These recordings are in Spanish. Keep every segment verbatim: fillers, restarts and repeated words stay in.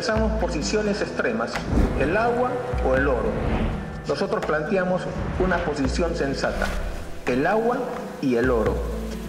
rechazamos posiciones extremas, el agua o el oro. Nosotros planteamos una posición sensata, el agua y el oro.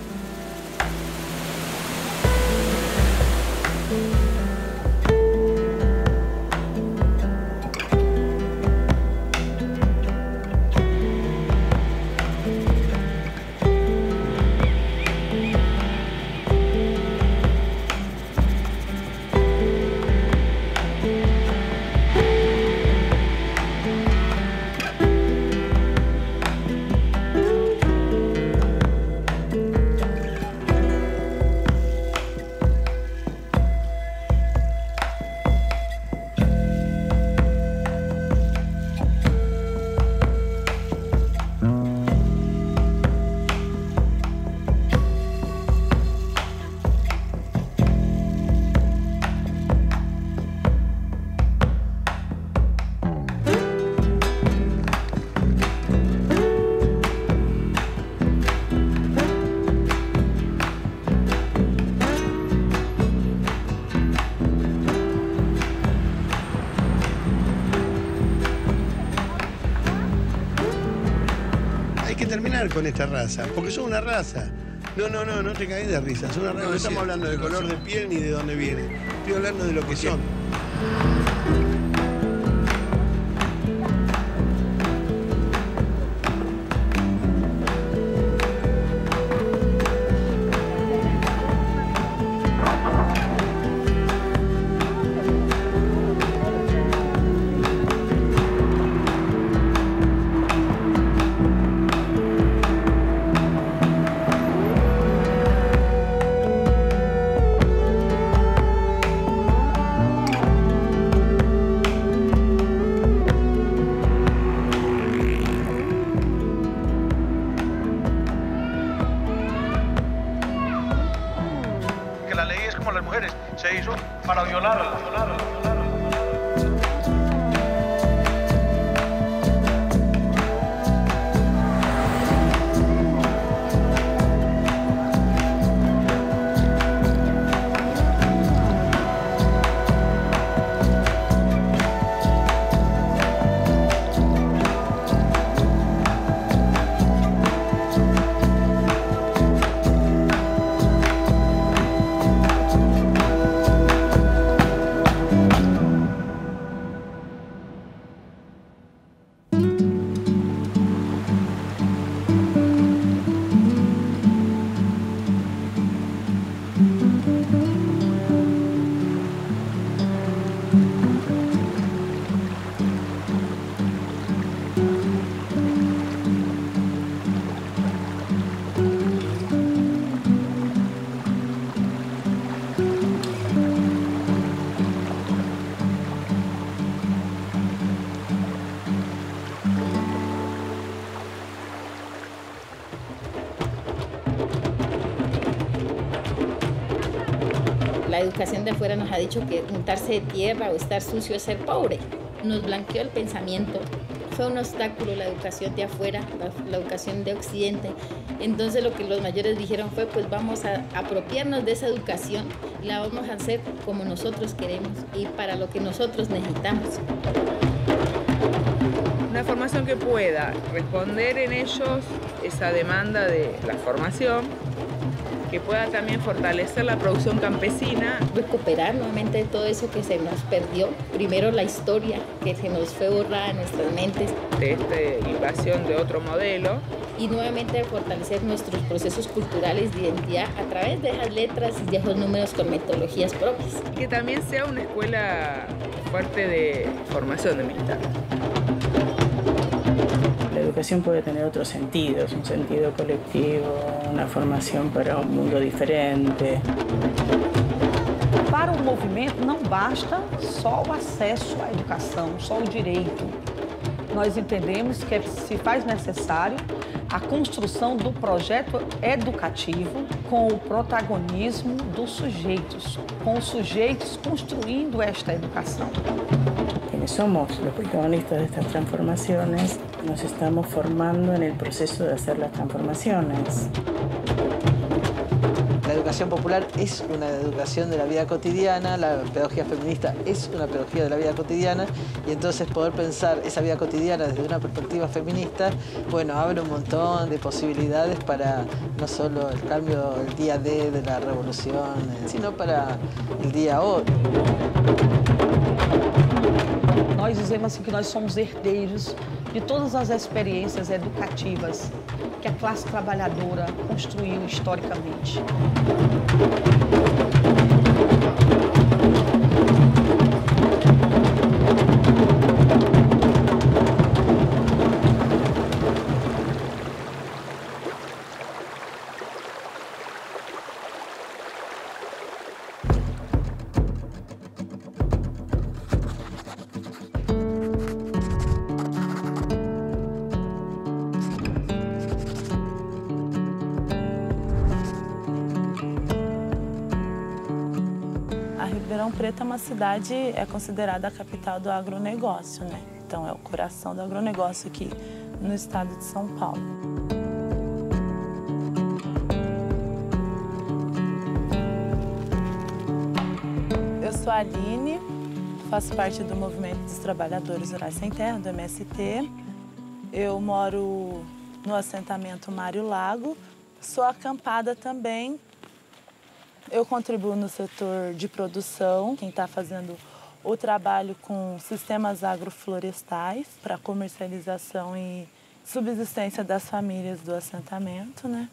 Terminar con esta raza, porque son una raza. No, no, no, no te caes de risa. Son una raza. No estamos hablando de color de piel ni de dónde vienen. Estoy hablando de lo que son. Que la ley es como las mujeres, se hizo para violarlas, violarlas, violarlas. La educación de afuera nos ha dicho que untarse de tierra o estar sucio es ser pobre. Nos blanqueó el pensamiento. Fue un obstáculo la educación de afuera, la, la educación de Occidente. Entonces lo que los mayores dijeron fue, pues vamos a apropiarnos de esa educación y la vamos a hacer como nosotros queremos y para lo que nosotros necesitamos. Una formación que pueda responder en ellos esa demanda de la formación, que pueda también fortalecer la producción campesina. Recuperar nuevamente todo eso que se nos perdió. Primero la historia que se nos fue borrada en nuestras mentes. De esta invasión de otro modelo. Y nuevamente fortalecer nuestros procesos culturales de identidad a través de esas letras y de esos números con metodologías propias. Que también sea una escuela fuerte de formación de militares. La educación puede tener otros sentidos, un sentido colectivo, una formação para um mundo diferente. Para o movimento não basta só o acesso à educação, só o direito. Nós entendemos que se faz necessário a construção do projeto educativo com o protagonismo dos sujeitos, com os sujeitos construindo esta educação. Quienes somos los protagonistas de estas transformaciones, nos estamos formando en el proceso de hacer las transformaciones. La educación popular es una educación de la vida cotidiana, la pedagogía feminista es una pedagogía de la vida cotidiana, y entonces poder pensar esa vida cotidiana desde una perspectiva feminista, bueno, abre un montón de posibilidades para no solo el cambio del día D de la revolución, sino para el día hoy. Nós dizemos assim que nós somos herdeiros de todas as experiências educativas que a classe trabalhadora construiu historicamente. Ribeirão Preto é uma cidade, é considerada a capital do agronegócio, né? Então é o coração do agronegócio aqui no estado de São Paulo. Eu sou a Aline, faço parte do Movimento dos Trabalhadores Rurais Sem Terra, do M S T. Eu moro no assentamento Mário Lago, sou acampada também. Eu contribuo no setor de produção, quem está fazendo o trabalho com sistemas agroflorestais para comercialização e subsistência das famílias do assentamento, né?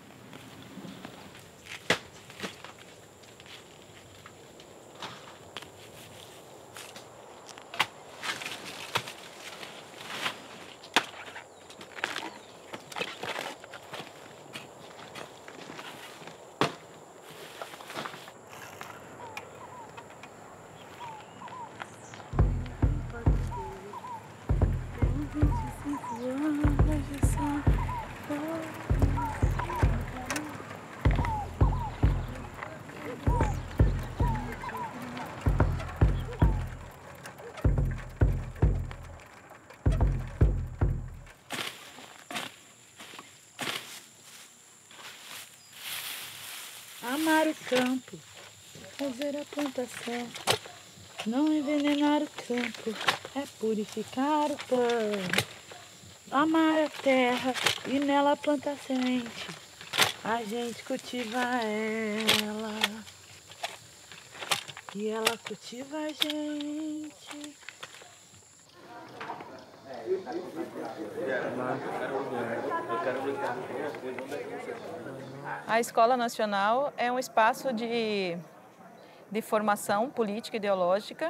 Amar o campo, fazer a plantação, não envenenar o campo, é purificar o pão. Amar a terra e nela plantar semente, a gente cultiva ela e ela cultiva a gente. A Escola Nacional é um espaço de, de formação política e ideológica,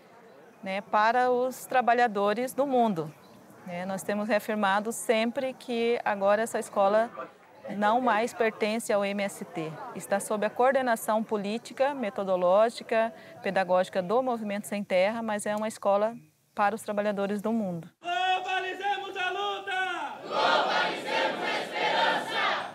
né, para os trabalhadores do mundo. Né? Nós temos reafirmado sempre que agora essa escola não mais pertence ao M S T. Está sob a coordenação política, metodológica, pedagógica do Movimento Sem Terra, mas é uma escola para os trabalhadores do mundo. Globalizemos a luta! Globalizemos a esperança!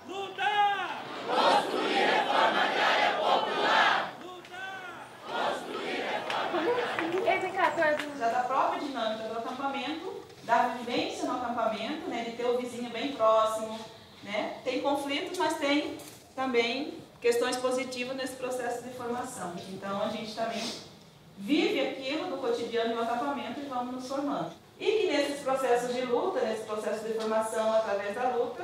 Lutar! Construir reforma agrária popular! Lutar! Construir reforma agrária popular! Já da própria dinâmica do acampamento, da vivência no acampamento, né, de ter o vizinho bem próximo, né? Tem conflitos, mas tem também questões positivas nesse processo de formação. Então a gente também vive aquilo no cotidiano do acampamento e vamos nos formando. E que nesses processos de luta, nesse processo de formação através da luta,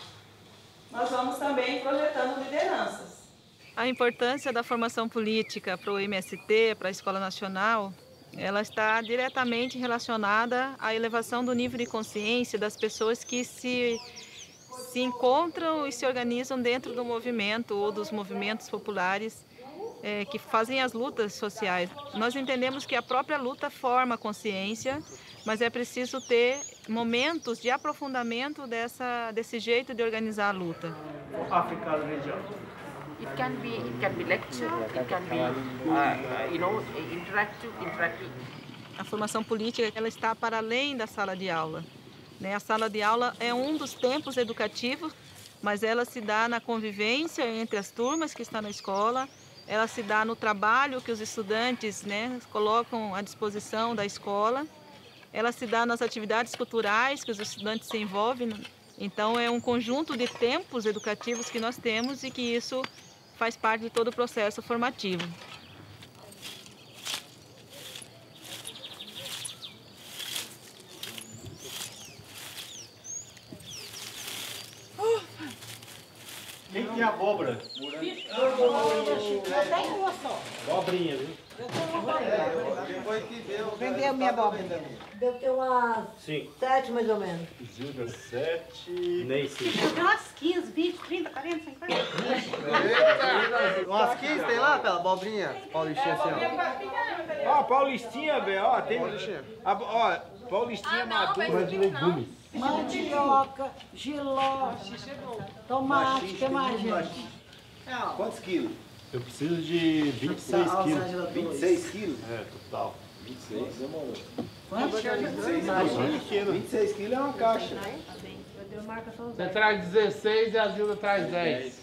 nós vamos também projetando lideranças. A importância da formação política para o M S T, para a Escola Nacional, ela está diretamente relacionada à elevação do nível de consciência das pessoas que se, se encontram e se organizam dentro do movimento ou dos movimentos populares É, que fazem as lutas sociais. Nós entendemos que a própria luta forma a consciência, mas é preciso ter momentos de aprofundamento dessa, desse jeito de organizar a luta. African region. It can be, it can be lecture, it can be, uh, you know, interactive, interactive. A formação política, ela está para além da sala de aula. Né? A sala de aula é um dos tempos educativos, mas ela se dá na convivência entre as turmas que estão na escola. Ela se dá no trabalho que os estudantes, né, colocam à disposição da escola. Ela se dá nas atividades culturais que os estudantes se envolvem. Então, é um conjunto de tempos educativos que nós temos e que isso faz parte de todo o processo formativo. Quem tem abóbora? Eu tenho uma só. Abobrinha, viu? Eu tenho uma abóbora. Vou vender a minha abóbora. Deve ter umas Cinco. sete, mais ou menos. Zilda, sete... Nem sei. Tem umas quinze, vinte, trinta, quarenta, cinquenta. Eita! Umas quinze tem lá, pela abobrinha? Paulistinha assim, ó. Ó, Paulistinha, velho, ó, tem... A, ó, Paulistinha madura de legumes. Mandioca, giló, tomate, que mais, gente? Quantos quilos? Eu preciso de vinte e seis quilos. vinte e seis quilos? É, total. vinte e seis, demorou. Quantos? vinte e seis quilos é uma caixa. Você traz dezesseis e a Zilda traz dez.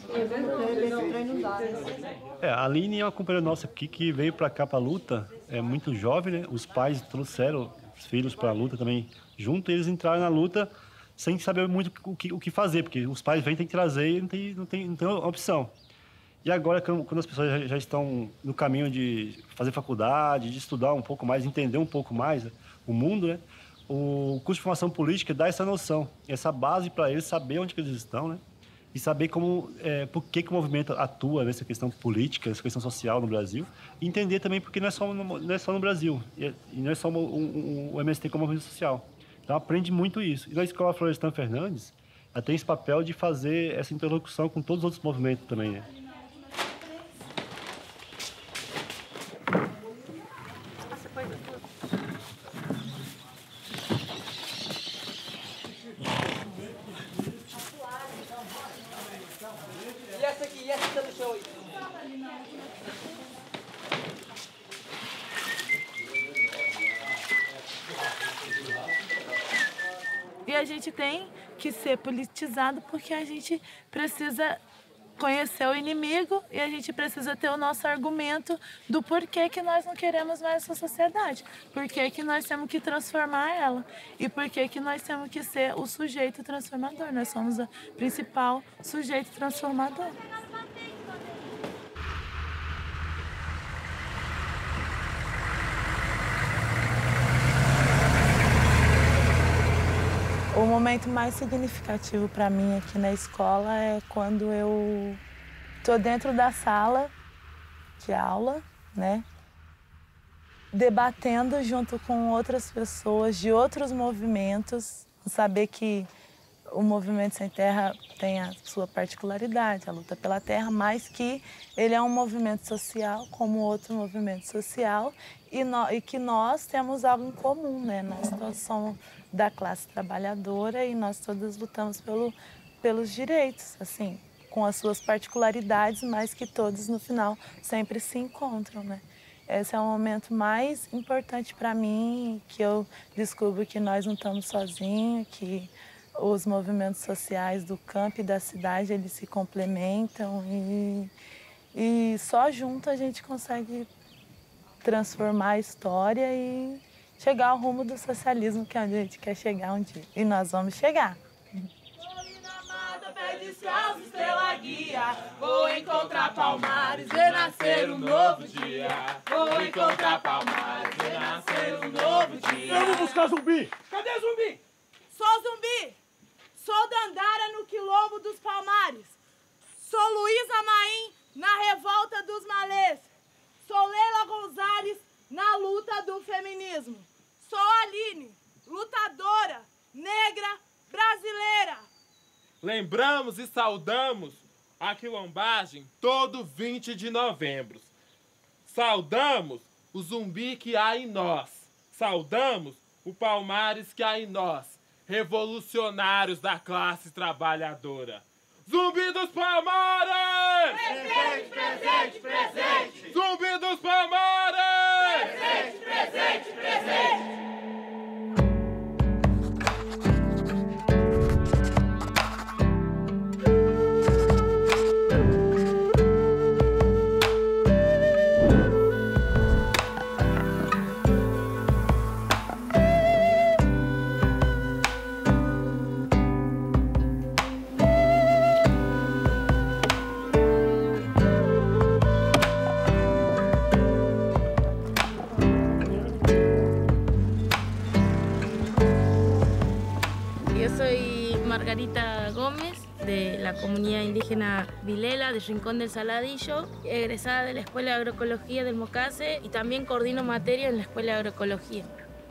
É, a Aline é uma companheira nossa aqui que veio pra cá pra luta, é muito jovem, né? Os pais trouxeram os filhos pra luta também junto, e eles entraram na luta sem saber muito o que, o que fazer, porque os pais vêm, tem que trazer e não tem, não tem, não tem opção. E agora, quando as pessoas já, já estão no caminho de fazer faculdade, de estudar um pouco mais, entender um pouco mais o mundo, né? O curso de formação política dá essa noção, essa base para eles saber onde que eles estão, né? E saber como, é, por que, que o movimento atua nessa questão política, nessa questão social no Brasil. E entender também porque não é só no, não é só no Brasil, e não é só um, um, o M S T como movimento social. Então aprende muito isso. E na Escola Florestan Fernandes, ela tem esse papel de fazer essa interlocução com todos os outros movimentos também, né? E essa aqui, e essa que tá no chão aí? E a gente tem que ser politizado porque a gente precisa conhecer o inimigo e a gente precisa ter o nosso argumento do porquê que nós não queremos mais essa sociedade, porquê que nós temos que transformar ela e porquê que nós temos que ser o sujeito transformador. Nós somos o principal sujeito transformador. O momento mais significativo para mim aqui na escola é quando eu estou dentro da sala de aula, né, debatendo junto com outras pessoas de outros movimentos, saber que o Movimento Sem Terra tem a sua particularidade, a luta pela terra, mas que ele é um movimento social como outro movimento social e, no, e que nós temos algo em comum, né? Nós todos somos da classe trabalhadora e nós todos lutamos pelo, pelos direitos, assim, com as suas particularidades, mas que todos no final sempre se encontram, né? Esse é o momento mais importante para mim, que eu descubro que nós não estamos sozinhos, que os movimentos sociais do campo e da cidade, eles se complementam e, e só junto a gente consegue transformar a história e chegar ao rumo do socialismo, que é onde a gente quer chegar um dia. E nós vamos chegar. Pé descalço, estrela guia. Vou encontrar Palmares, ver nascer um novo dia. Vou encontrar Palmares, ver nascer um novo dia. Vamos buscar Zumbi! Cadê Zumbi? Sou Zumbi! Sou Dandara no Quilombo dos Palmares. Sou Luísa Maim na Revolta dos Malês. Sou Leila Gonzalez na luta do feminismo. Sou Aline, lutadora, negra, brasileira. Lembramos e saudamos a quilombagem todo vinte de novembro. Saudamos o zumbi que há em nós. Saudamos o Palmares que há em nós. Revolucionários da classe trabalhadora. Zumbi dos Palmares! Presente, presente, presente! Zumbi dos Palmares! Presente, presente, presente! Yo soy Margarita Gómez, de la comunidad indígena Vilela, de Rincón del Saladillo, egresada de la Escuela de Agroecología del Mocase y también coordino materia en la Escuela de Agroecología.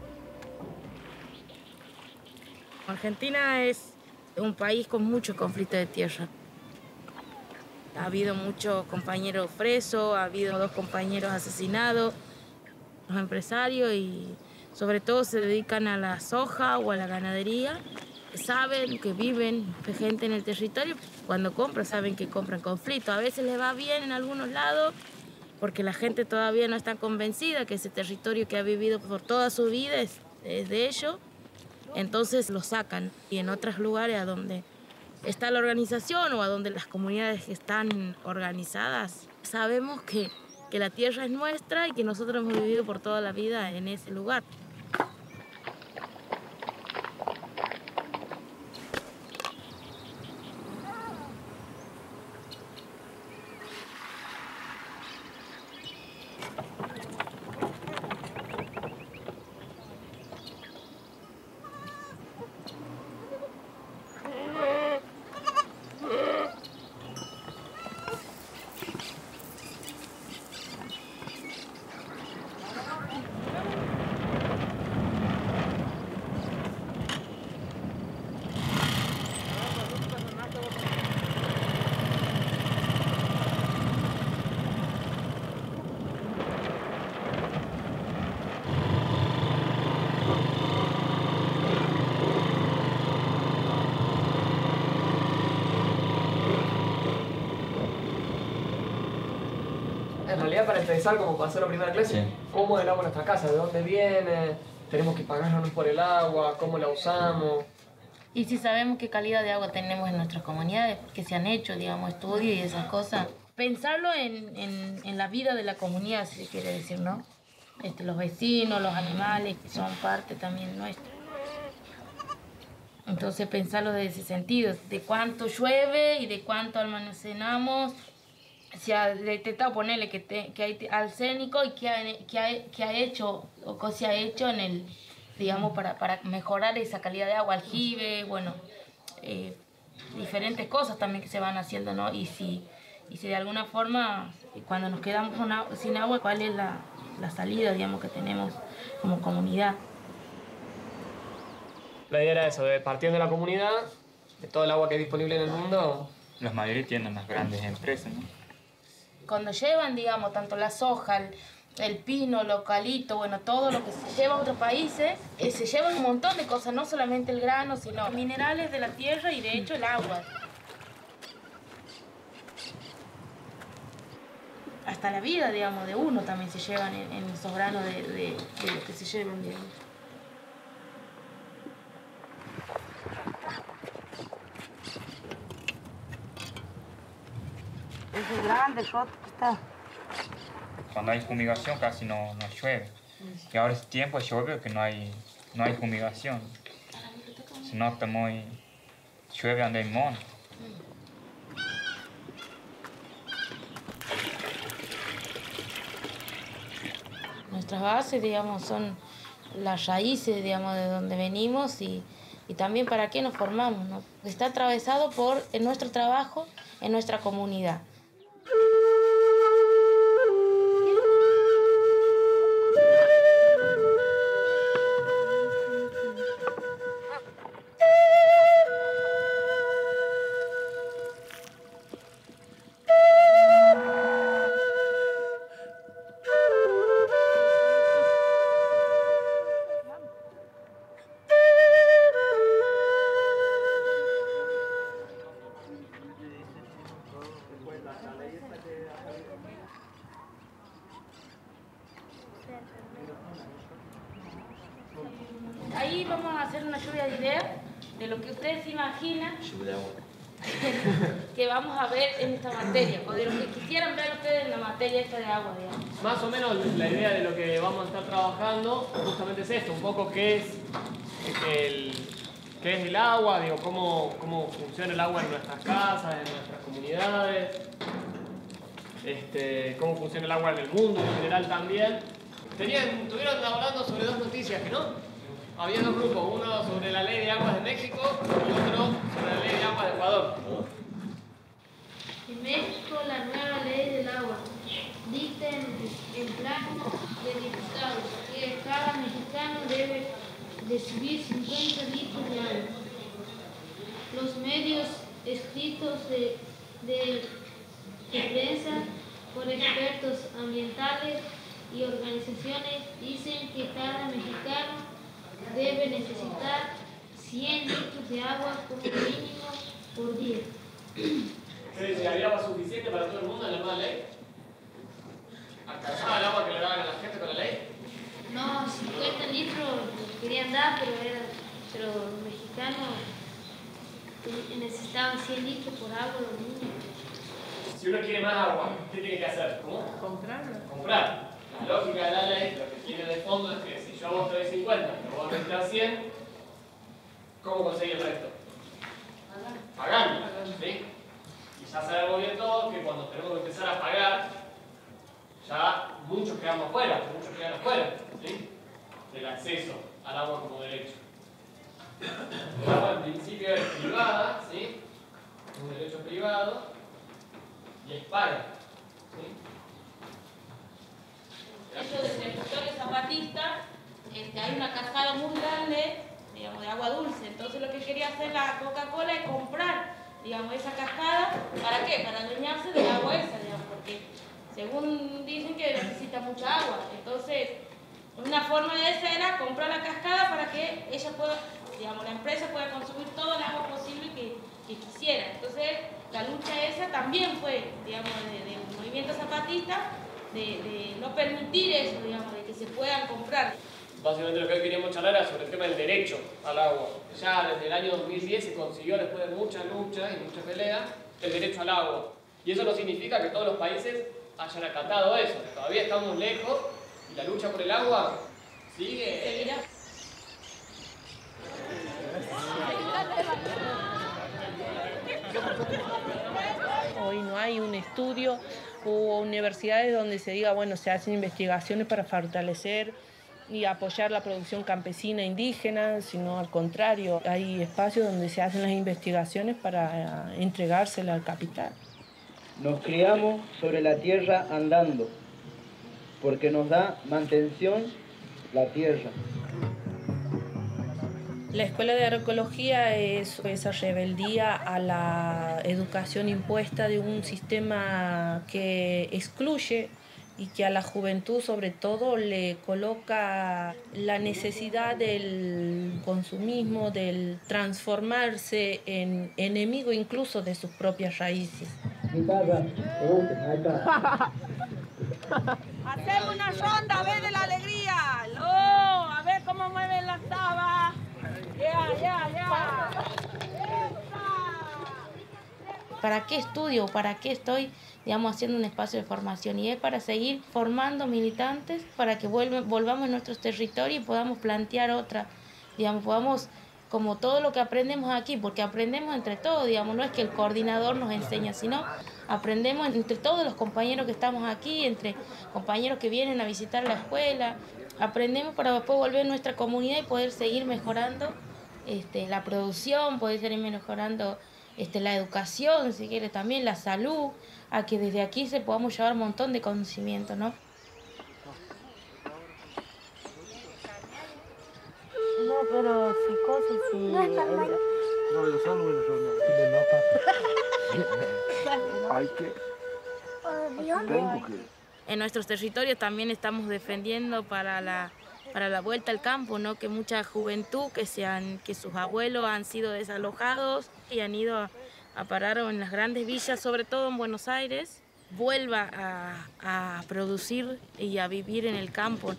Argentina es un país con mucho conflicto de tierra. Ha habido muchos compañeros presos, ha habido dos compañeros asesinados, los empresarios y sobre todo se dedican a la soja o a la ganadería. Saben que viven gente en el territorio, cuando compran saben que compran conflicto. A veces les va bien en algunos lados porque la gente todavía no está convencida que ese territorio que ha vivido por toda su vida es, es de ellos, entonces lo sacan. Y en otros lugares a donde está la organización o a donde las comunidades están organizadas, sabemos que, que la tierra es nuestra y que nosotros hemos vivido por toda la vida en ese lugar. En realidad, para empezar, como pasó la primera clase, sí. ¿Cómo es el agua en nuestra casa? ¿De dónde viene? ¿Tenemos que pagarnos por el agua? ¿Cómo la usamos? Y si sabemos qué calidad de agua tenemos en nuestras comunidades, que se han hecho, digamos, estudios y esas cosas. Pensarlo en, en, en la vida de la comunidad, si se quiere decir, ¿no? Este, los vecinos, los animales, que son parte también nuestra. Entonces, pensarlo desde ese sentido, de cuánto llueve y de cuánto almacenamos. Se ha detectado ponerle que, te, que hay arsénico y qué ha, que ha, que ha hecho o qué se ha hecho en el, digamos, para, para mejorar esa calidad de agua, aljibe, bueno, eh, diferentes cosas también que se van haciendo, ¿no? Y si, y si de alguna forma, cuando nos quedamos una, sin agua, ¿cuál es la, la salida, digamos, que tenemos como comunidad? La idea era eso, de partiendo de la comunidad, de todo el agua que es disponible en el mundo. Los mayores tienen las grandes empresas, ¿no? Cuando llevan, digamos, tanto la soja, el, el pino, el eucalipto, bueno, todo lo que se lleva a otros países, eh, se llevan un montón de cosas, no solamente el grano, sino minerales de la tierra y de hecho el agua. Hasta la vida, digamos, de uno también se llevan en, en esos granos de, de, de lo que se llevan, digamos. Es grande, el roto que está. Cuando hay fumigación casi no, no llueve. Y ahora es tiempo llueve que no hay, no hay fumigación. Se nota muy... llueve donde hay monte. Nuestras bases, digamos, son las raíces, digamos, de donde venimos y, y también para qué nos formamos, ¿no? Está atravesado por en nuestro trabajo, en nuestra comunidad. Ahí vamos a hacer una lluvia de ideas de lo que ustedes se imaginan que vamos a ver en esta materia, o de lo que quisieran ver ustedes en la materia esta de agua, digamos. Más o menos la idea de lo que vamos a estar trabajando justamente es esto, un poco qué es el, qué es el agua, digo, cómo, cómo funciona el agua en nuestras casas, en nuestras comunidades, este, cómo funciona el agua en el mundo en general también. Tenían, estuvieron hablando sobre dos noticias, ¿que no? había dos grupos, uno sobre la ley de aguas de México y otro sobre la ley de aguas de Ecuador. En México, la nueva ley del agua dicta en el plan de diputados que cada mexicano debe recibir cincuenta litros de agua. Los medios escritos de, de, de prensa por expertos ambientales y organizaciones dicen que cada mexicano debe necesitar cien litros de agua como mínimo por día. ¿Qué dice? ¿Había agua suficiente para todo el mundo en la nueva ley? ¿Alcanzaba el agua que le daban a la gente con la ley? No, cincuenta litros querían dar, pero, era, pero los mexicanos necesitaban cien litros por agua los niños. Si uno quiere más agua, ¿qué tiene que hacer? ¿Cómo? Comprarla. Comprar. La lógica de la ley, lo que tiene de fondo es que si yo a vos te doy cincuenta, pero vos me das cien, ¿cómo conseguí el resto? Pagando. ¿Sí? Y ya sabemos bien todos que cuando tenemos que empezar a pagar, ya muchos quedamos fuera, muchos quedan afuera, ¿sí? Del acceso al agua como derecho. El agua en principio es privada, ¿sí? Es un derecho privado y es paga, ¿sí? Dentro del territorio zapatista este, hay una cascada muy grande, digamos, de agua dulce. Entonces lo que quería hacer la Coca-Cola es comprar, digamos, esa cascada. ¿Para qué? Para adueñarse del agua esa, digamos, porque según dicen que necesita mucha agua. Entonces, una forma de esa era comprar la cascada para que ella pueda, digamos, la empresa pueda consumir todo el agua posible que, que quisiera. Entonces, la lucha esa también fue, digamos, del de movimiento zapatista, de, de no permitir eso, digamos, de que se puedan comprar. Básicamente lo que hoy queríamos charlar era sobre el tema del derecho al agua. Ya desde el año dos mil diez se consiguió, después de muchas luchas y muchas peleas, el derecho al agua. Y eso no significa que todos los países hayan acatado eso. Todavía estamos lejos y la lucha por el agua sigue. Seguirá. Hoy no hay un estudio o universidades donde se diga, bueno, se hacen investigaciones para fortalecer y apoyar la producción campesina indígena, sino al contrario, hay espacios donde se hacen las investigaciones para entregársela al capital. Nos criamos sobre la tierra andando, porque nos da mantención la tierra. La Escuela de Agroecología es esa rebeldía a la educación impuesta de un sistema que excluye y que a la juventud sobre todo le coloca la necesidad del consumismo, del transformarse en enemigo incluso de sus propias raíces. Hacemos una ronda a ver de la alegría. ¡Oh! A ver cómo mueven las tabas. Ya, ya, ya. ¿Para qué estudio? ¿Para qué estoy, digamos, haciendo un espacio de formación? Y es para seguir formando militantes, para que vuelvan, volvamos a nuestros territorios y podamos plantear otra, digamos, podamos, como todo lo que aprendemos aquí, porque aprendemos entre todos, digamos, no es que el coordinador nos enseña, sino aprendemos entre todos los compañeros que estamos aquí, entre compañeros que vienen a visitar la escuela, aprendemos para después volver a nuestra comunidad y poder seguir mejorando este, la producción, poder seguir mejorando este, la educación, si quiere también la salud, a que desde aquí se podamos llevar un montón de conocimiento, ¿no? No, pero si cosas sí. No, está mal. No, yo solo no Hay que. Tengo que. En nuestros territorios también estamos defendiendo para la, para la vuelta al campo, ¿no? Que mucha juventud, que, se han, que sus abuelos han sido desalojados y han ido a, a parar en las grandes villas, sobre todo en Buenos Aires, vuelva a, a producir y a vivir en el campo.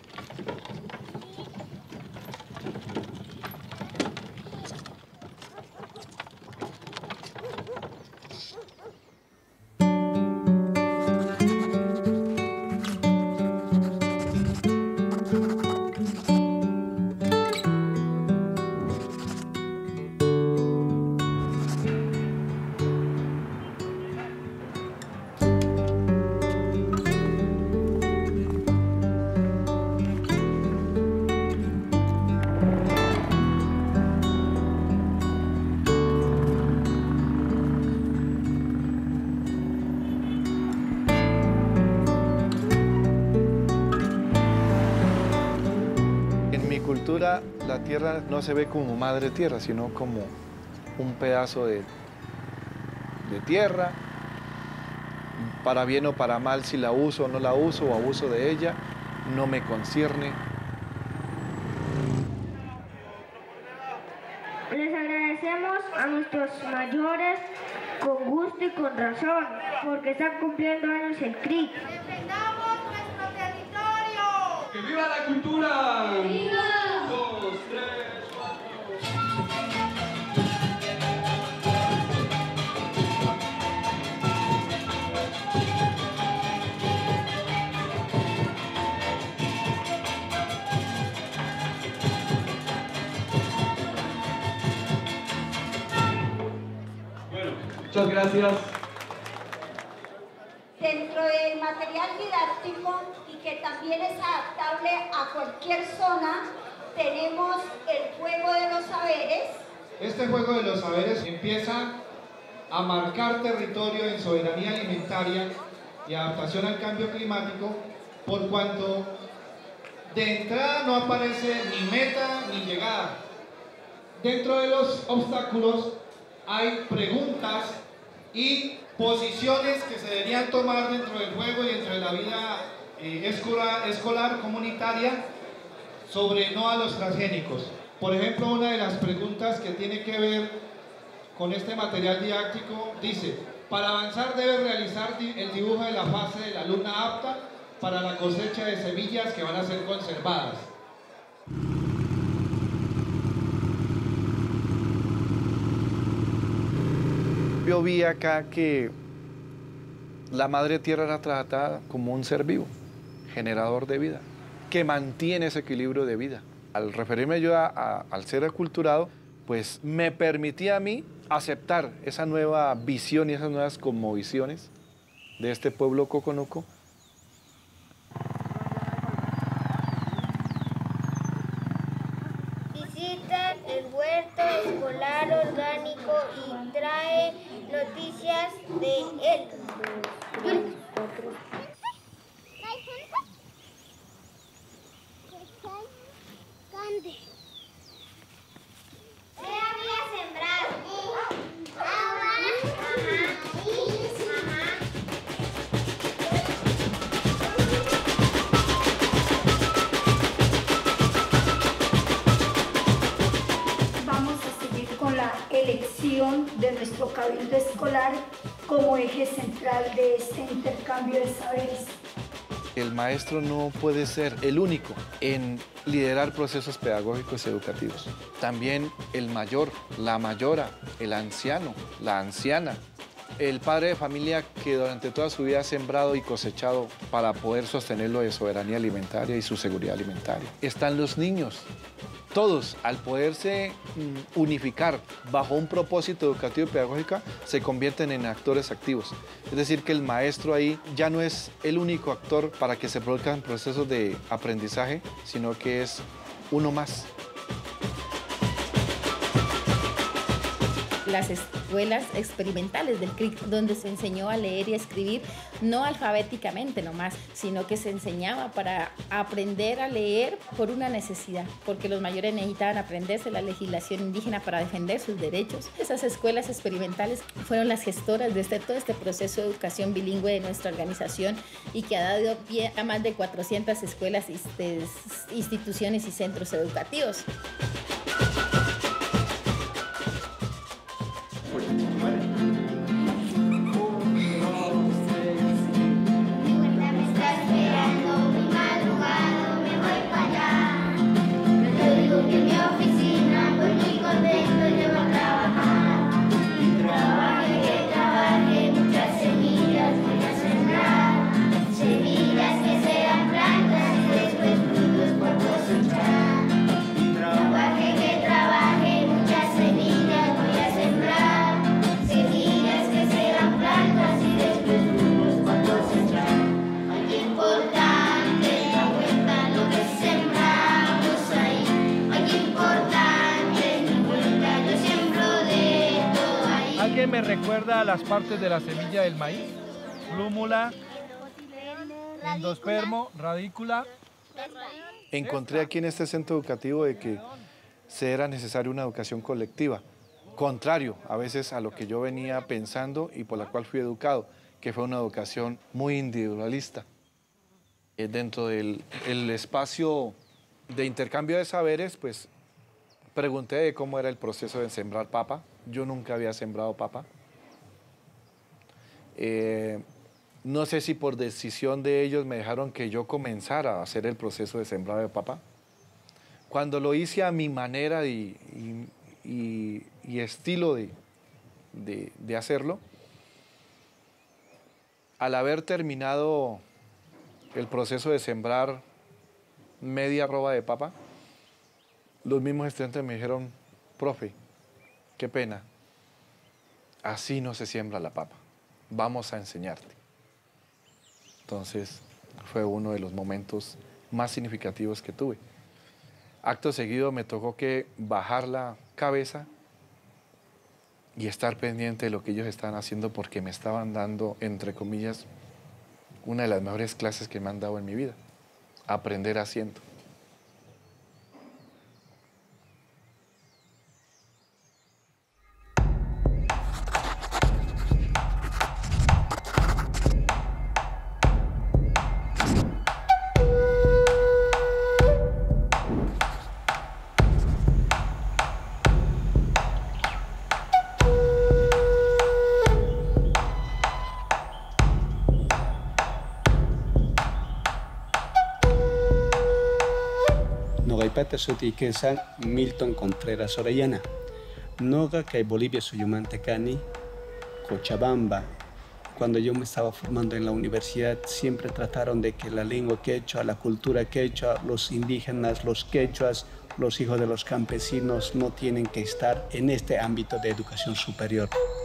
la tierra no se ve como madre tierra, sino como un pedazo de, de tierra, para bien o para mal, si la uso o no la uso o abuso de ella, no me concierne. Les agradecemos a nuestros mayores con gusto y con razón, porque están cumpliendo años el C R I C. ¡Defendamos nuestro territorio! ¡Que viva la cultura! ¡Que viva! Dos, tres, cuatro. Muchas gracias. Dentro del material didáctico y que también es adaptable a cualquier zona, tenemos el juego de los saberes. Este juego de los saberes empieza a marcar territorio en soberanía alimentaria y adaptación al cambio climático, por cuanto de entrada no aparece ni meta ni llegada. Dentro de los obstáculos hay preguntas y posiciones que se deberían tomar dentro del juego y dentro de la vida eh, escolar, escolar comunitaria sobre no a los transgénicos. Por ejemplo, una de las preguntas que tiene que ver con este material didáctico dice: para avanzar debe realizar el dibujo de la fase de la luna apta para la cosecha de semillas que van a ser conservadas. Yo vi acá que la madre tierra era tratada como un ser vivo, generador de vida, que mantiene ese equilibrio de vida. Al referirme yo a, a, al ser aculturado, pues me permitía a mí aceptar esa nueva visión y esas nuevas cosmovisiones de este pueblo coconuco. Visita el huerto escolar orgánico y trae noticias de él. ¿Qué había sembrado? Vamos a seguir con la elección de nuestro cabildo escolar como eje central de este intercambio de saberes. El maestro no puede ser el único en liderar procesos pedagógicos y educativos. También el mayor, la mayora, el anciano, la anciana, el padre de familia que durante toda su vida ha sembrado y cosechado para poder sostenerlo de soberanía alimentaria y su seguridad alimentaria. Están los niños. Todos, al poderse unificar bajo un propósito educativo y pedagógico, se convierten en actores activos. Es decir, que el maestro ahí ya no es el único actor para que se produzcan procesos de aprendizaje, sino que es uno más. Las escuelas experimentales del C R I C, donde se enseñó a leer y a escribir, no alfabéticamente nomás, sino que se enseñaba para aprender a leer por una necesidad, porque los mayores necesitaban aprenderse la legislación indígena para defender sus derechos. Esas escuelas experimentales fueron las gestoras de este, todo este proceso de educación bilingüe de nuestra organización y que ha dado pie a más de cuatrocientas escuelas, instituciones y centros educativos. Me recuerda a las partes de la semilla del maíz: plúmula, endospermo, radícula. Encontré aquí en este centro educativo de que se era necesaria una educación colectiva, contrario a veces a lo que yo venía pensando y por la cual fui educado, que fue una educación muy individualista. Eh, dentro del el espacio de intercambio de saberes, pues pregunté de cómo era el proceso de sembrar papa. Yo nunca había sembrado papa. Eh, no sé si por decisión de ellos me dejaron que yo comenzara a hacer el proceso de sembrado de papa. Cuando lo hice a mi manera y, y, y, y estilo de, de, de hacerlo, al haber terminado el proceso de sembrar media roba de papa, los mismos estudiantes me dijeron, profe, qué pena, así no se siembra la papa, vamos a enseñarte. Entonces fue uno de los momentos más significativos que tuve. Acto seguido me tocó que bajar la cabeza y estar pendiente de lo que ellos estaban haciendo porque me estaban dando, entre comillas, una de las mejores clases que me han dado en mi vida, aprender haciendo. Nogaipata suti San Milton Contreras Orellana. Noga que Bolivia Suyumante Cani, Cochabamba. Cuando yo me estaba formando en la universidad, siempre trataron de que la lengua quechua, la cultura quechua, los indígenas, los quechuas, los hijos de los campesinos no tienen que estar en este ámbito de educación superior.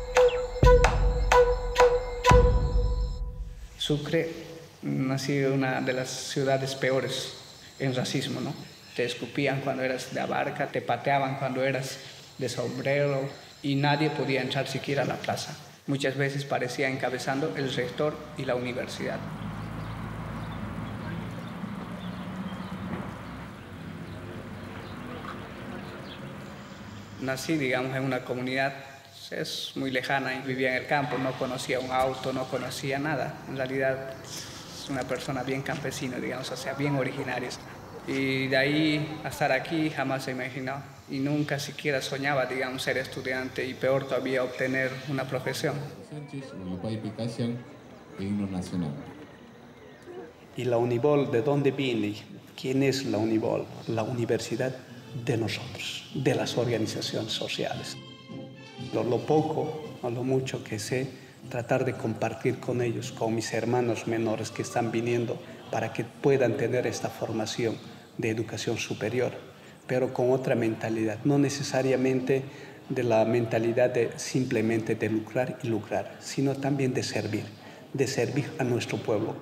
Sucre ha sido una de las ciudades peores en racismo, ¿no? Te escupían cuando eras de Abarca, te pateaban cuando eras de Sombrero y nadie podía entrar siquiera a la plaza. Muchas veces parecía encabezando el rector y la universidad. Nací, digamos, en una comunidad es muy lejana y vivía en el campo, no conocía un auto, no conocía nada. En realidad es una persona bien campesina, digamos, o sea, bien originaria. Y de ahí a estar aquí jamás se imaginó y nunca siquiera soñaba, digamos, ser estudiante y peor todavía obtener una profesión. La codificación del himno nacional. ¿Y la Unibol de dónde viene? ¿Quién es la Unibol? La universidad de nosotros, de las organizaciones sociales. Lo, lo poco o lo mucho que sé, tratar de compartir con ellos, con mis hermanos menores que están viniendo para que puedan tener esta formación de educación superior, pero con otra mentalidad, no necesariamente de la mentalidad de simplemente de lucrar y lucrar, sino también de servir, de servir a nuestro pueblo.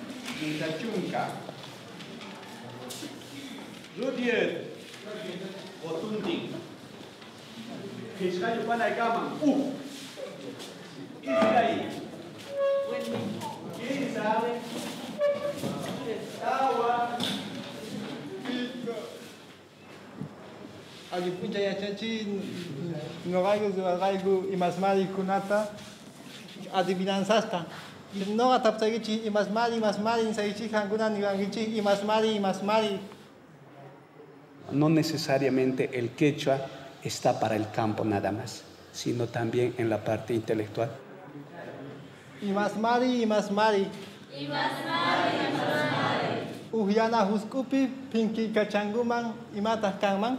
Alipuncha yachachi, nogaigo zuagaigo imasmari kunata, adivinanzasta. No atapsagichi imasmari imasmari insaichi hanguna nigangichi imasmari imasmari. No necesariamente el quechua está para el campo nada más, sino también en la parte intelectual. Imasmari imasmari. Imasmari imasmari. Uhyana huskupi pinki kachanguman imatas kangman.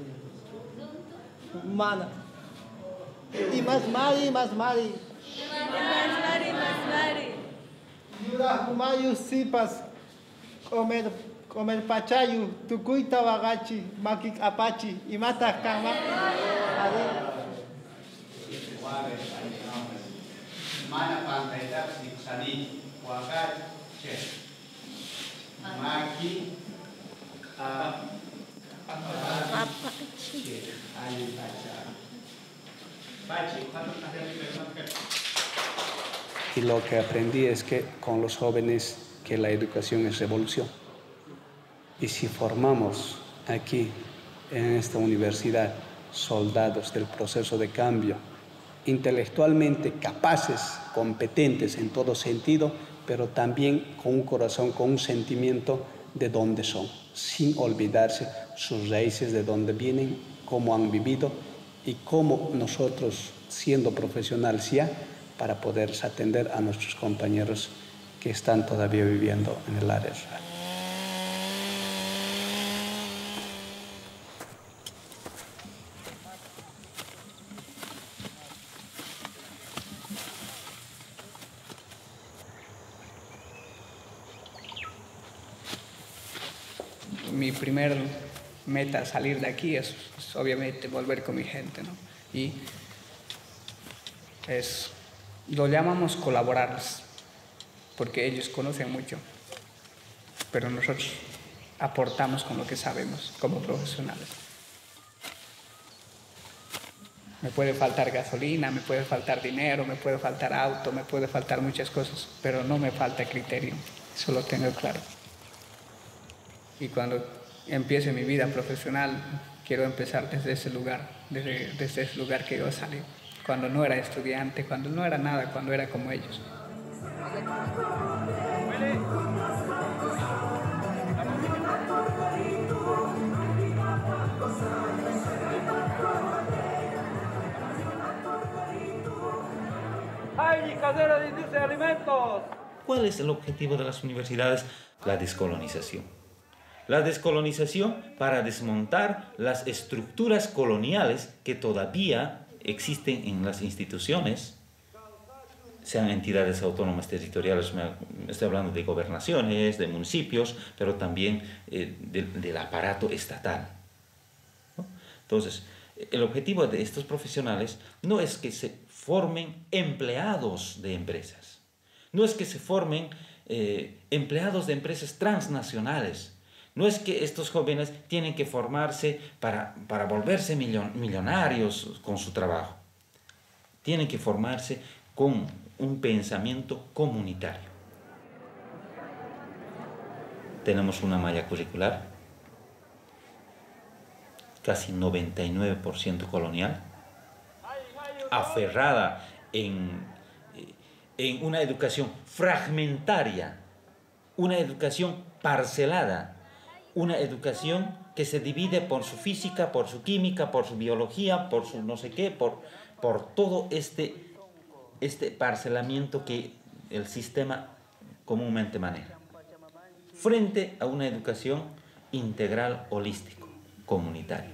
Mana. Imasmari imasmari. Imasmari imasmari. Yura humayu sipas comer comer pachayu tukuita wagachi makik apachi imatas kangman. Mana pantai taksi sani wakat che maki apachi ayu pacha pachi cuando Y lo que aprendí es que con los jóvenes que la educación es revolución. Y si formamos aquí en esta universidad soldados del proceso de cambio, intelectualmente capaces, competentes en todo sentido, pero también con un corazón, con un sentimiento de dónde son, sin olvidarse sus raíces, de dónde vienen, cómo han vivido y cómo nosotros, siendo profesionales ya, para poder atender a nuestros compañeros que están todavía viviendo en el área rural. Mi primer meta al salir de aquí es, es obviamente volver con mi gente, ¿no? Y es, lo llamamos colaborarles, porque ellos conocen mucho, pero nosotros aportamos con lo que sabemos como profesionales. Me puede faltar gasolina, me puede faltar dinero, me puede faltar auto, me puede faltar muchas cosas, pero no me falta criterio, eso lo tengo claro. Y cuando empiece mi vida profesional, quiero empezar desde ese lugar, desde, desde ese lugar que yo salí, cuando no era estudiante, cuando no era nada, cuando era como ellos. ¡Ay, cadena de industria de alimentos! ¿Cuál es el objetivo de las universidades? La descolonización. La descolonización para desmontar las estructuras coloniales que todavía existen en las instituciones, sean entidades autónomas territoriales, estoy hablando de gobernaciones, de municipios, pero también eh, de, del aparato estatal, ¿no? Entonces, el objetivo de estos profesionales no es que se formen empleados de empresas, no es que se formen eh, empleados de empresas transnacionales. No es que estos jóvenes tienen que formarse para, para volverse millon, millonarios con su trabajo. Tienen que formarse con un pensamiento comunitario. Tenemos una malla curricular casi noventa y nueve por ciento colonial, aferrada en, en una educación fragmentaria, una educación parcelada, una educación que se divide por su física, por su química, por su biología, por su no sé qué, por, por todo este, este parcelamiento que el sistema comúnmente maneja, frente a una educación integral, holístico, comunitario.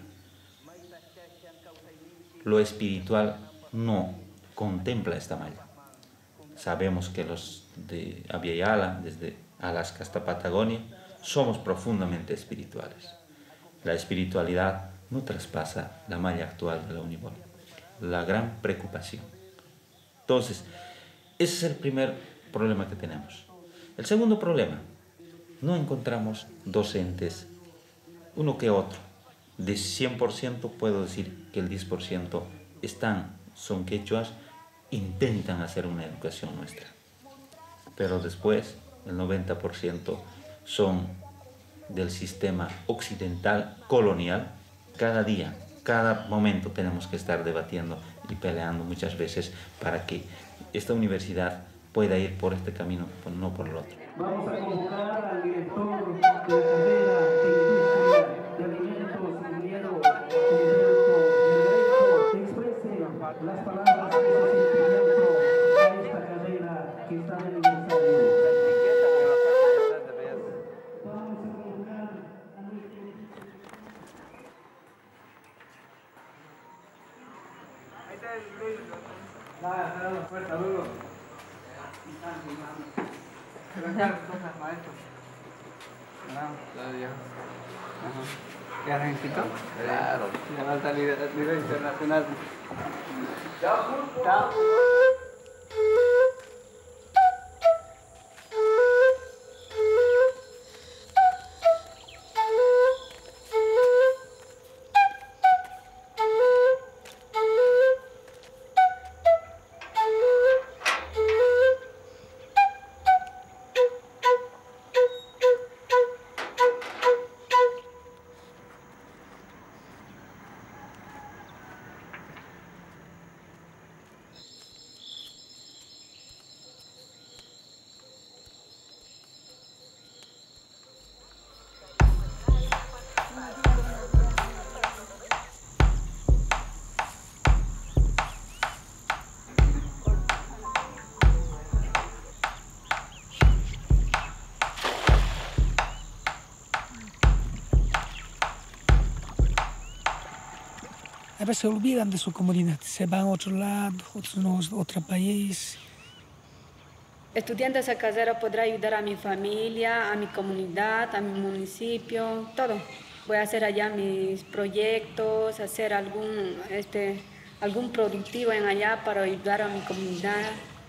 Lo espiritual no contempla esta malla. Sabemos que los de Abya desde Alaska hasta Patagonia, somos profundamente espirituales. La espiritualidad no traspasa la malla actual de la Unibol. La gran preocupación. Entonces, ese es el primer problema que tenemos. El segundo problema, no encontramos docentes, uno que otro. De cien por ciento puedo decir que el diez por ciento están, son quechuas, intentan hacer una educación nuestra. Pero después, el noventa por ciento son del sistema occidental colonial. Cada día, cada momento tenemos que estar debatiendo y peleando muchas veces para que esta universidad pueda ir por este camino, no por el otro. Vamos a convocar al director de la carrera de industria de alimentos, ingeniero Humberto Melgarejo, que exprese las palabras de su sentimiento a esta carrera que está de aniversario. Nada, cerrar la puerta, luego. Maestro. ¿Qué has inscrito? Claro. Ya va a salir a nivel internacional. Chao. Chao. veces se olvidan de su comunidad, se van a otro lado, otro, otro país. Estudiante casero podrá ayudar a mi familia, a mi comunidad, a mi municipio, todo. Voy a hacer allá mis proyectos, hacer algún, este, algún productivo en allá para ayudar a mi comunidad.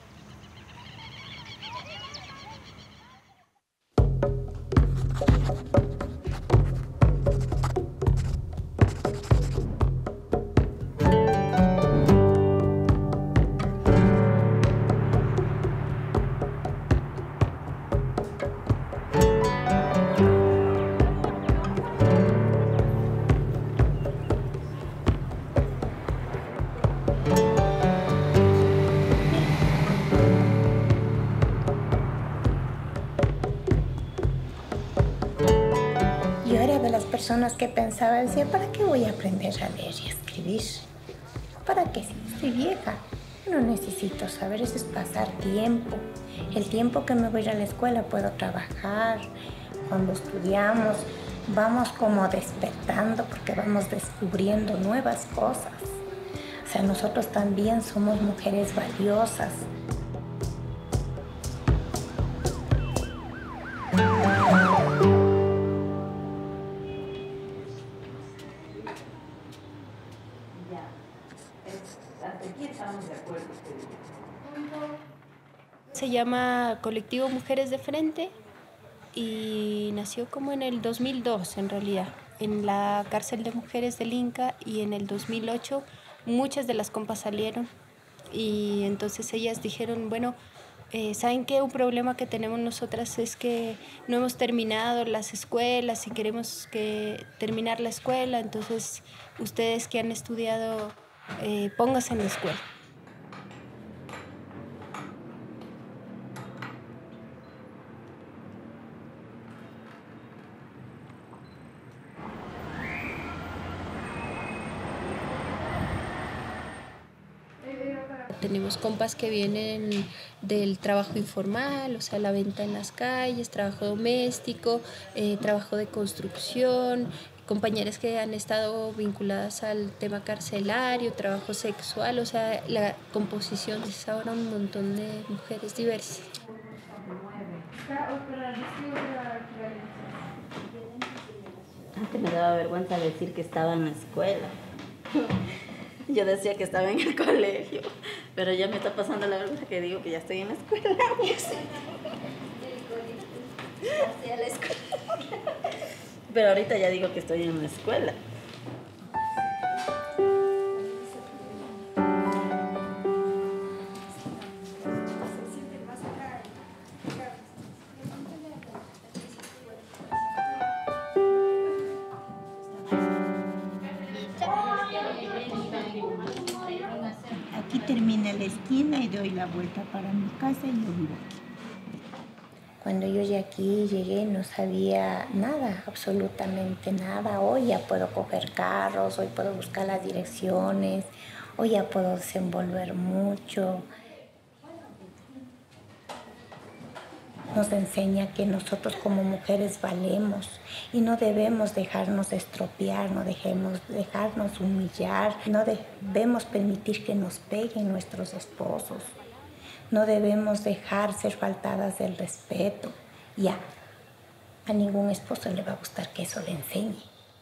Personas que pensaba, decía, ¿para qué voy a aprender a leer y a escribir? ¿Para qué? Si estoy vieja, no necesito saber, eso es pasar tiempo. El tiempo que me voy a ir a la escuela puedo trabajar. Cuando estudiamos vamos como despertando porque vamos descubriendo nuevas cosas. O sea, nosotros también somos mujeres valiosas. Se llama Colectivo Mujeres de Frente y nació como en el dos mil dos en realidad, en la cárcel de mujeres del Inca, y en el dos mil ocho muchas de las compas salieron y entonces ellas dijeron, bueno, eh, ¿saben qué? Un problema que tenemos nosotras es que no hemos terminado las escuelas y queremos que terminar la escuela, entonces ustedes que han estudiado, eh, pónganse en la escuela. Tenemos compas que vienen del trabajo informal, o sea, la venta en las calles, trabajo doméstico, eh, trabajo de construcción, compañeras que han estado vinculadas al tema carcelario, trabajo sexual, o sea, la composición es ahora un montón de mujeres diversas. Antes me daba vergüenza decir que estaba en la escuela. Yo decía que estaba en el colegio, pero ya me está pasando la vergüenza que digo que ya estoy en la escuela. Hacia la escuela. Pero ahorita ya digo que estoy en la escuela. Aquí termina la esquina y doy la vuelta para mi casa y yo vivo aquí. Cuando yo llegué aquí, llegué, no sabía nada, absolutamente nada. Hoy ya puedo coger carros, hoy puedo buscar las direcciones, hoy ya puedo desenvolver mucho. Nos enseña que nosotros como mujeres valemos y no debemos dejarnos estropear, no dejemos dejarnos humillar, no debemos permitir que nos peguen nuestros esposos, no debemos dejar ser faltadas del respeto. Ya, a ningún esposo le va a gustar que eso le enseñe.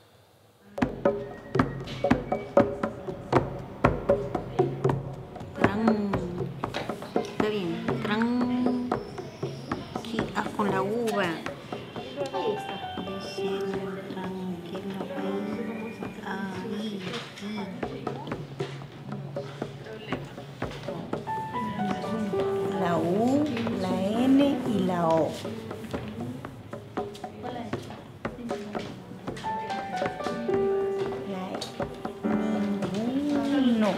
Está bien, gran con la uva. Ahí está. Desciende tranquilo. Ahí, aquí. La U, la N y la O. Ninguno.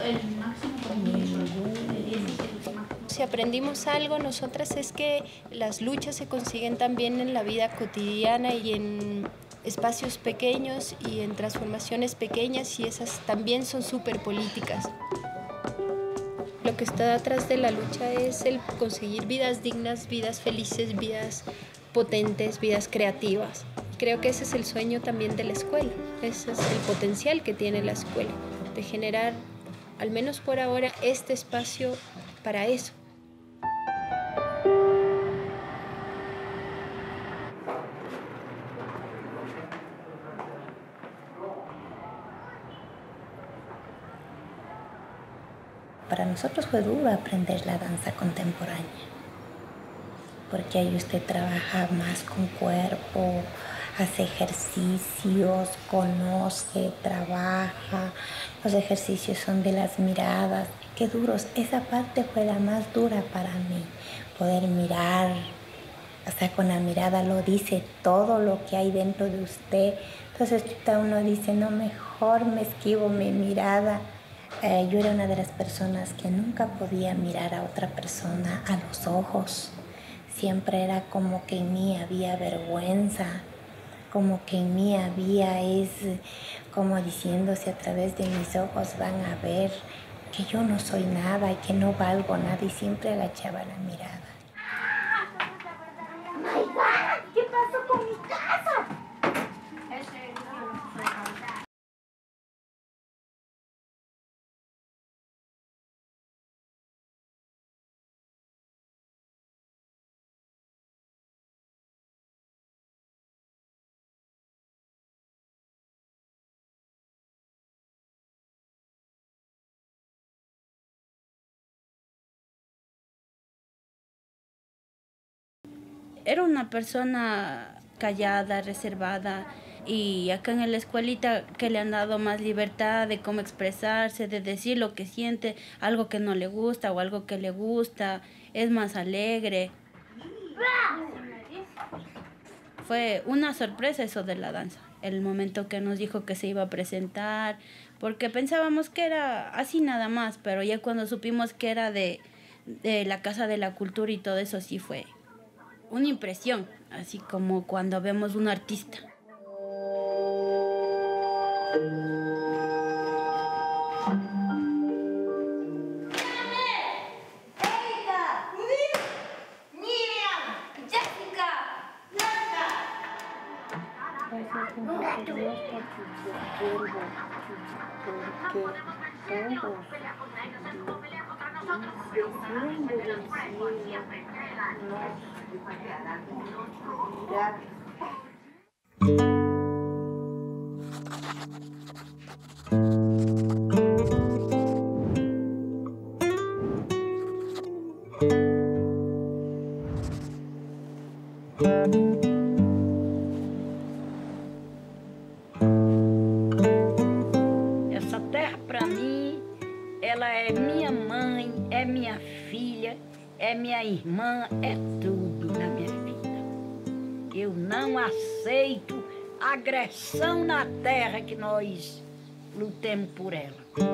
Si aprendimos algo nosotras es que las luchas se consiguen también en la vida cotidiana y en espacios pequeños y en transformaciones pequeñas, y esas también son súper políticas. Lo que está detrás de la lucha es el conseguir vidas dignas, vidas felices, vidas potentes, vidas creativas. Creo que ese es el sueño también de la escuela, ese es el potencial que tiene la escuela. de generar, al menos por ahora, este espacio para eso. Para nosotros fue duro aprender la danza contemporánea, porque ahí usted trabaja más con cuerpo, hace ejercicios, conoce, trabaja. Los ejercicios son de las miradas. Qué duros. Esa parte fue la más dura para mí, poder mirar. O sea, con la mirada lo dice todo lo que hay dentro de usted. Entonces uno dice, no, mejor me esquivo mi mirada. Eh, yo era una de las personas que nunca podía mirar a otra persona a los ojos. Siempre era como que en mí había vergüenza, como que en mí había, es como diciéndose a través de mis ojos van a ver que yo no soy nada y que no valgo nada, y siempre agachaba la mirada. ¿Qué pasó con mi casa? Era una persona callada, reservada, y acá en la escuelita que le han dado más libertad de cómo expresarse, de decir lo que siente, algo que no le gusta o algo que le gusta, es más alegre. Fue una sorpresa eso de la danza, el momento que nos dijo que se iba a presentar, porque pensábamos que era así nada más, pero ya cuando supimos que era de, de la Casa de la Cultura y todo eso, sí fue una impresión, así como cuando vemos un artista. Essa terra para mim, ela é minha mãe, é minha filha, é minha irmã, é tudo na minha vida. Eu não aceito agressão na terra que nós lutemos por ela.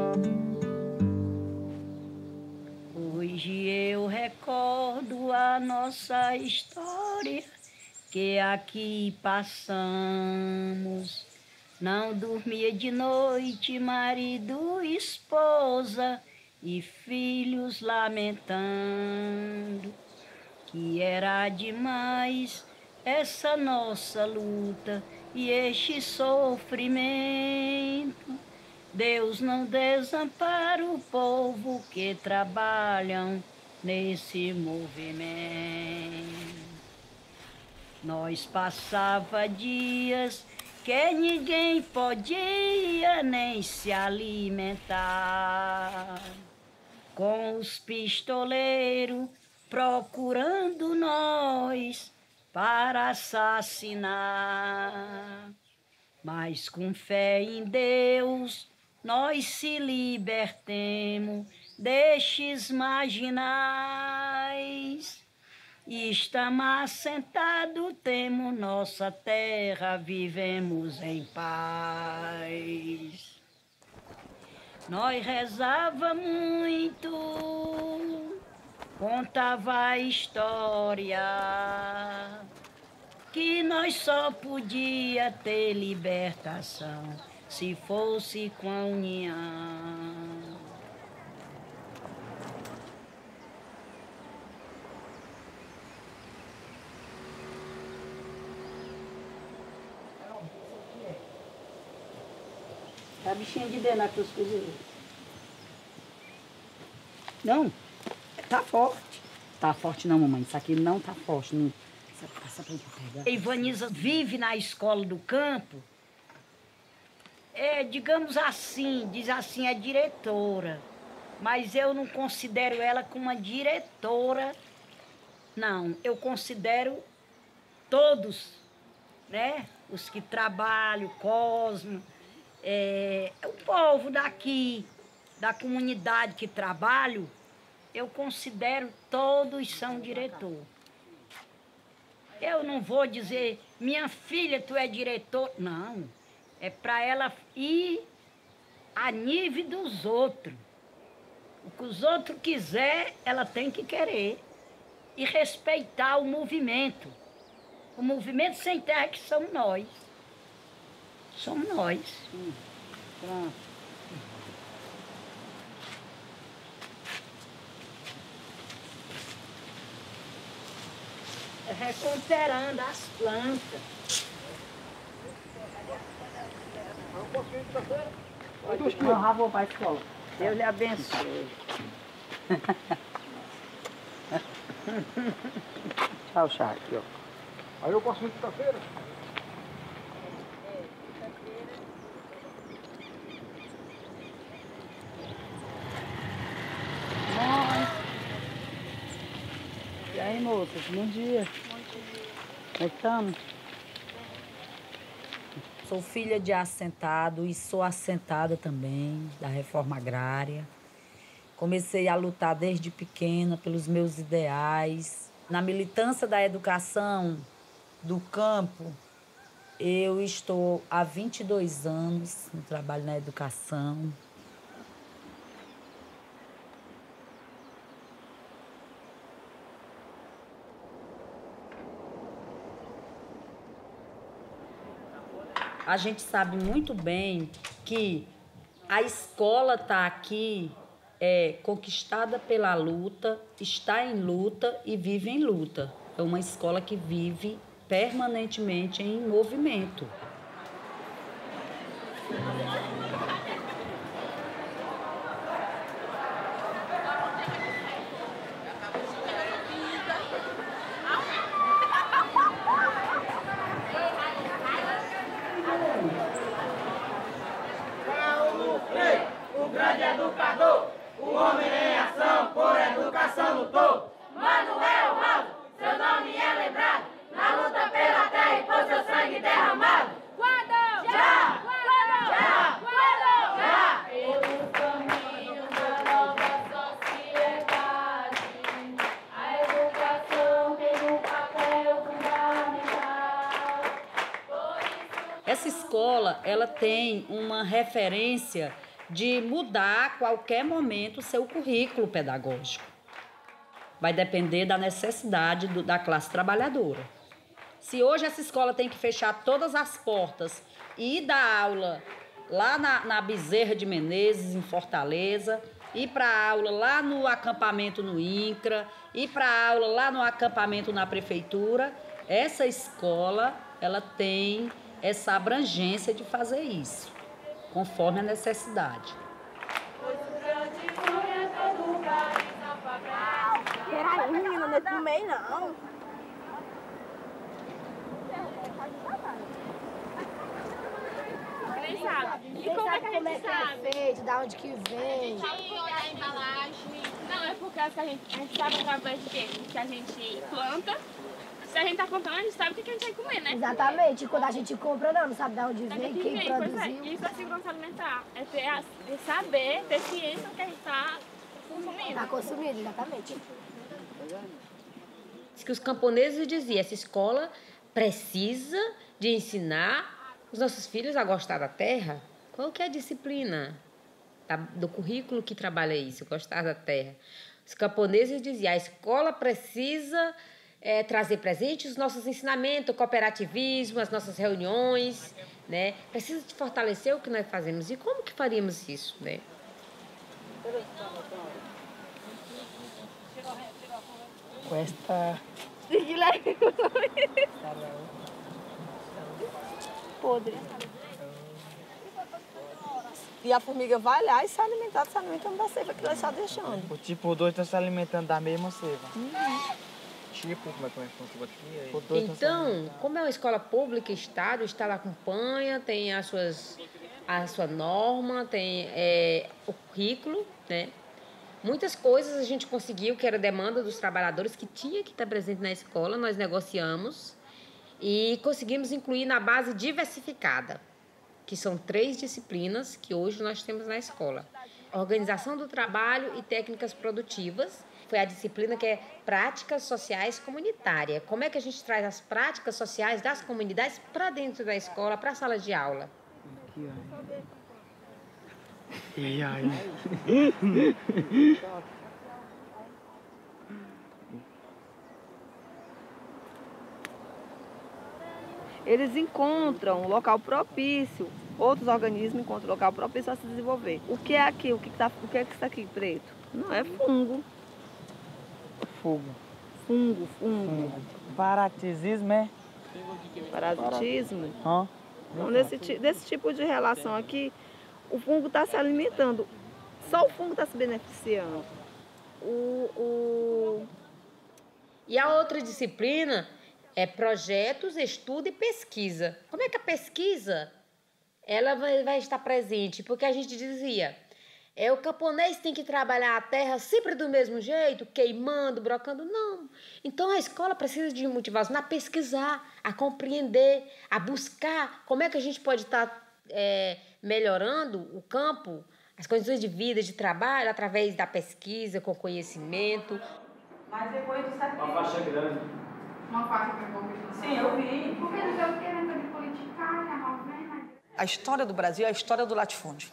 Hoje eu recordo a nossa história que aqui passamos. Não dormia de noite, marido, esposa e filhos lamentando. Que era demais essa nossa luta e este sofrimento. Deus não desampara o povo que trabalham nesse movimento. Nós passava dias que ninguém podia nem se alimentar, com os pistoleiros procurando nós para assassinar. Mas com fé em Deus nós se libertemos destes marginais. E estamos assentados, temos nossa terra, vivemos em paz. Nós rezava muito, contava a história, que nós só podia ter libertação se fosse com a união. É a bichinha de dentro na cuscuz. Não, tá forte. Tá forte não, mamãe. Isso aqui não tá forte. Não. Passa pra pegar. Ivaniza vive na escola do campo. É, digamos assim, diz assim, é diretora. Mas eu não considero ela como uma diretora, não. Eu considero todos, né? Os que trabalham, Cosmo, é, o povo daqui, da comunidade que trabalho, eu considero todos são diretor. Eu não vou dizer, minha filha, tu é diretor. Não, é para ela ir a nível dos outros. O que os outros quiserem, ela tem que querer. E respeitar o movimento. O movimento sem terra que somos nós. Somos nós. Hum, pronto. É recuperando as plantas. Eu já vou para a escola. Deus lhe abençoe. Tchau, chá aqui, ó. Aí eu posso ir quinta-feira? E aí, moças, bom dia. Bom dia. Como é que estamos? Sou filha de assentado e sou assentada também da reforma agrária. Comecei a lutar desde pequena pelos meus ideais. Na militância da educação do campo, eu estou há vinte e dois anos no trabalho na educação. A gente sabe muito bem que a escola está aqui é, conquistada pela luta, está em luta e vive em luta. É uma escola que vive permanentemente em movimento. Paulo Freire, o grande educador, o homem em ação por educação lutou. Manuel Alves, seu nome é lembrado, na luta pela terra e por seu sangue derramado. Quando? Já! Quando? Já! Quando? Já! Pelos caminhos da nova sociedade, a educação tem um papel fundamental. Essa escola, ela tem uma referência de mudar a qualquer momento o seu currículo pedagógico. Vai depender da necessidade do, da classe trabalhadora. Se hoje essa escola tem que fechar todas as portas e ir dar aula lá na, na Bezerra de Menezes, em Fortaleza, ir para aula lá no acampamento no INCRA, ir para aula lá no acampamento na prefeitura, essa escola ela tem essa abrangência de fazer isso, conforme a necessidade. Peraí, menina, não é do meio, não. Nem sabe. E como é que a gente sabe? É feito, da onde que vem. A gente olha a embalagem. Não, é por causa que a gente, a gente sabe através de quê? Que a gente planta. Se a gente tá comprando, a gente sabe o que a gente vai comer, né? Exatamente. E quando a gente compra, não, não sabe de onde vem, que quem vem, produziu. Pois é. Isso é segurança alimentar. É ter a, é saber, ter ciência do que a gente tá consumindo. Tá consumindo, exatamente. Que os camponeses diziam, essa escola precisa de ensinar os nossos filhos a gostar da terra. Qual que é a disciplina do currículo que trabalha isso, gostar da terra? Os camponeses diziam, a escola precisa é, trazer presente os nossos ensinamentos, o cooperativismo, as nossas reuniões, né? Precisa de fortalecer o que nós fazemos. E como que faríamos isso, né? Esta podre. E a formiga vai lá e se alimentar, se alimentando da seiva que ela está deixando. O tipo dois está se alimentando da mesma seiva. Uhum. Tipo, como é que é aqui? Então, como é uma escola pública, Estado, o Estado acompanha, tem as suas, a sua norma, tem é, o currículo, né? Muitas coisas a gente conseguiu, que era demanda dos trabalhadores, que tinha que estar presente na escola, nós negociamos e conseguimos incluir na base diversificada, que são três disciplinas que hoje nós temos na escola. Organização do trabalho e técnicas produtivas. Foi a disciplina que é práticas sociais comunitárias. Como é que a gente traz as práticas sociais das comunidades para dentro da escola, para a sala de aula? Aqui, ó. E aí? Eles encontram um local propício, outros organismos encontram um local propício a se desenvolver. O que é aqui? O que está o que é que está aqui preto? Não é fungo. Fogo. Fungo, fungo. Parasitismo é? Parasitismo? Hã? Então, desse, desse tipo de relação aqui, o fungo está se alimentando. Só o fungo está se beneficiando. O, o... E a outra disciplina é projetos, estudo e pesquisa. Como é que a pesquisa ela vai, vai estar presente? Porque a gente dizia, é, o camponês tem que trabalhar a terra sempre do mesmo jeito, queimando, brocando. Não. Então a escola precisa de motivação a pesquisar, a compreender, a buscar como é que a gente pode estar é, melhorando o campo, as condições de vida, de trabalho, através da pesquisa, com conhecimento. Mas depois do sacrifício. Uma faixa grande. Uma faixa grande. Sim, eu vi. Porque eles estão querendo de politicar, né? A história do Brasil é a história do latifúndio.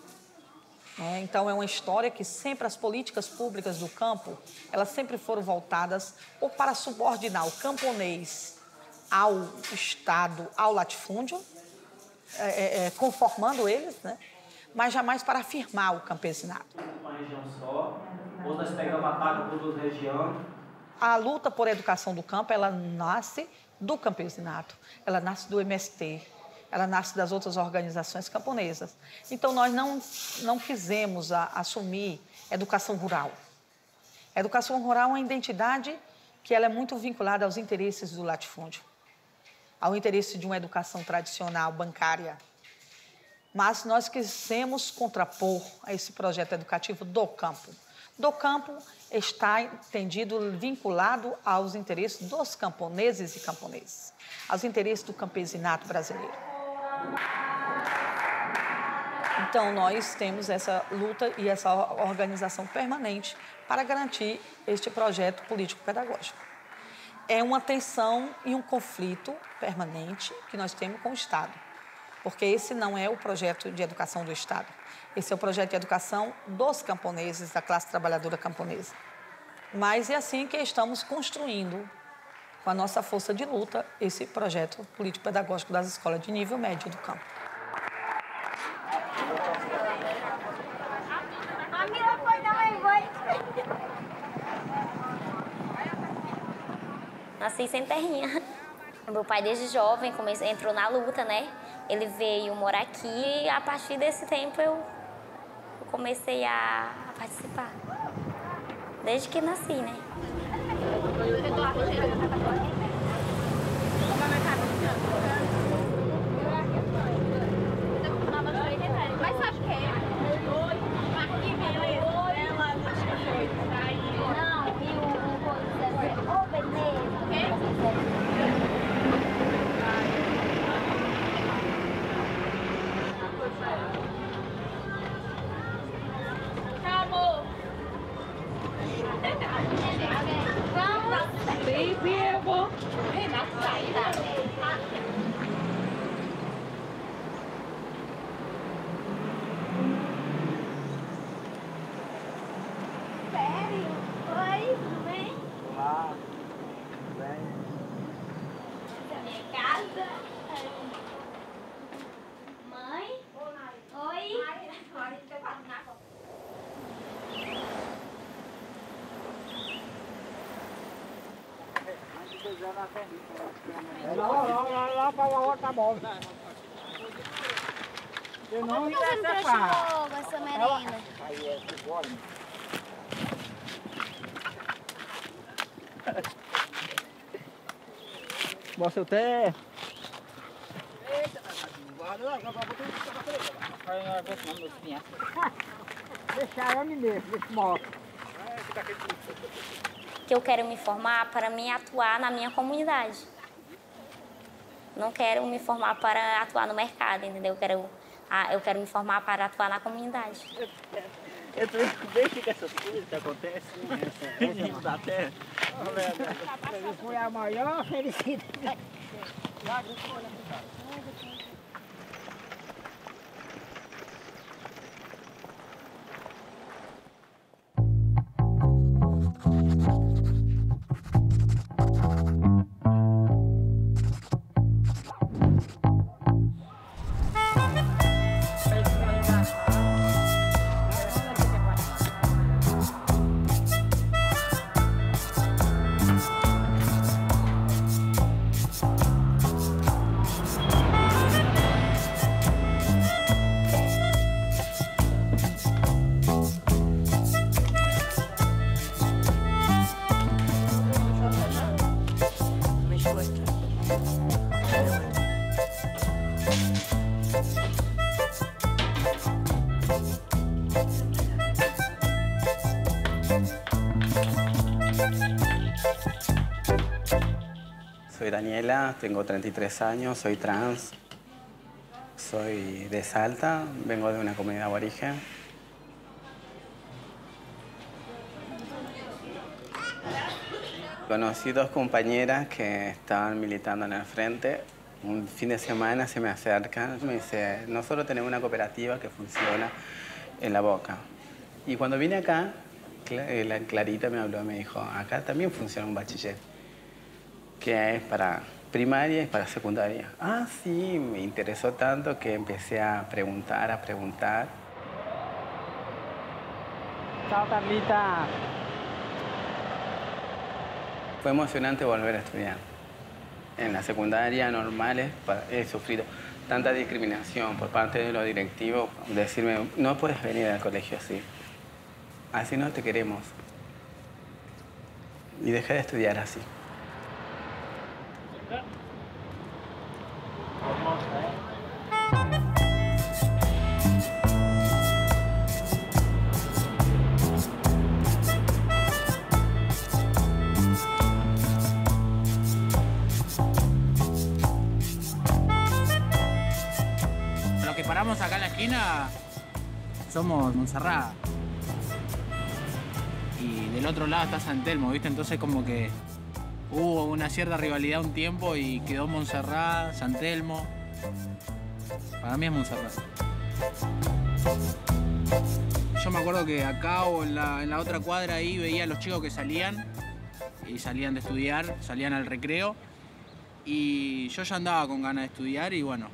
É, então, é uma história que sempre as políticas públicas do campo, elas sempre foram voltadas ou para subordinar o camponês ao Estado, ao latifúndio, é, é, conformando eles, né? Mas jamais para afirmar o campesinato. Uma região só, ou nós pegamos a paga por duas regiões. A luta por educação do campo, ela nasce do campesinato, ela nasce do M S T, ela nasce das outras organizações camponesas. Então, nós não, não quisemos a, assumir educação rural. A educação rural é uma identidade que ela é muito vinculada aos interesses do latifúndio, ao interesse de uma educação tradicional, bancária. Mas nós quisemos contrapor a esse projeto educativo do campo. Do campo está entendido, vinculado aos interesses dos camponeses e camponeses, aos interesses do campesinato brasileiro. Então, nós temos essa luta e essa organização permanente para garantir este projeto político-pedagógico. É uma tensão e um conflito permanente que nós temos com o Estado, porque esse não é o projeto de educação do Estado. Esse é o projeto de educação dos camponeses, da classe trabalhadora camponesa. Mas é assim que estamos construindo, com a nossa força de luta, esse projeto político-pedagógico das escolas de nível médio do campo. A Mila foi também, foi. Nasci sem terrinha. Meu pai, desde jovem, começou, entrou na luta, né? Ele veio morar aqui e, a partir desse tempo, eu comecei a participar. Desde que nasci, né? Mas acho que é. Aqui, beleza. Não, e o... Ô, beleza. Acabou. Vamos. Sim, sim, eu vou. Renato, saída. Sério? Oi, tudo bem? Olá, tudo bem? Essa é a minha casa. Mãe? Oi? Agora a gente vai fazer na copa. Lá, lá, lá, lá, para a outra bola. Eu não ia essa essa merenda. Mostra o té. Deixar ele mesmo, esse moto. Que eu quero me formar para me atuar na minha comunidade. Não quero me formar para atuar no mercado, entendeu? Eu quero, ah, eu quero me formar para atuar na comunidade. Eu tô desde que essas coisas que acontecem, essa da terra. Foi a maior felicidade. Soy Daniela, tengo treinta y tres años, soy trans, soy de Salta, vengo de una comunidad aborigen. Conocí dos compañeras que estaban militando en el frente. Un fin de semana se me acercan, me dice, nosotros tenemos una cooperativa que funciona en La Boca. Y cuando vine acá, la Clarita me habló y me dijo, acá también funciona un bachiller, que es para primaria y para secundaria. Ah, sí, me interesó tanto que empecé a preguntar, a preguntar. Chao, Carlita. Fue emocionante volver a estudiar. En la secundaria normales he sufrido tanta discriminación por parte de los directivos. Decirme, no puedes venir al colegio así. Así no te queremos. Y dejé de estudiar así. Los que paramos acá en la esquina somos Montserrat. Y del otro lado está San Telmo, ¿viste? Entonces como que hubo una cierta rivalidad un tiempo y quedó Montserrat, San Telmo. Para mí es Montserrat. Yo me acuerdo que acá o en la, en la otra cuadra ahí veía a los chicos que salían y salían de estudiar, salían al recreo y yo ya andaba con ganas de estudiar y bueno,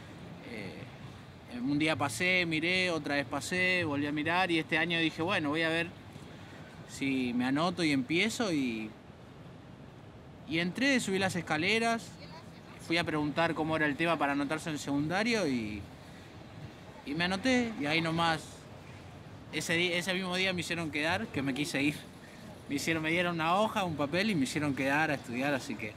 eh, un día pasé, miré, otra vez pasé, volví a mirar y este año dije, bueno, voy a ver si me anoto y empiezo y, y entré, subí las escaleras, fui a preguntar cómo era el tema para anotarse en el secundario y, y me anoté y ahí nomás, ese, día, ese mismo día me hicieron quedar, que me quise ir. Me, hicieron, me dieron una hoja, un papel y me hicieron quedar a estudiar, así que...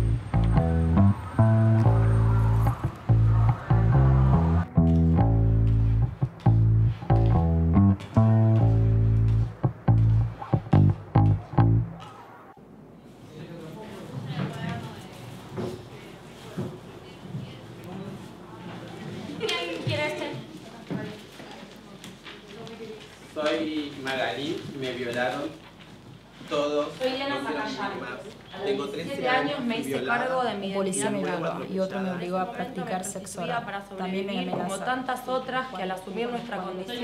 Soy Magalí, me violaron todos. Soy Elena Zacayán. Tengo trece años, me hice cargo de mi policía me violó y otro me obligó a practicar sexo oral. También me amenazó. Como tantas otras que al asumir nuestra condición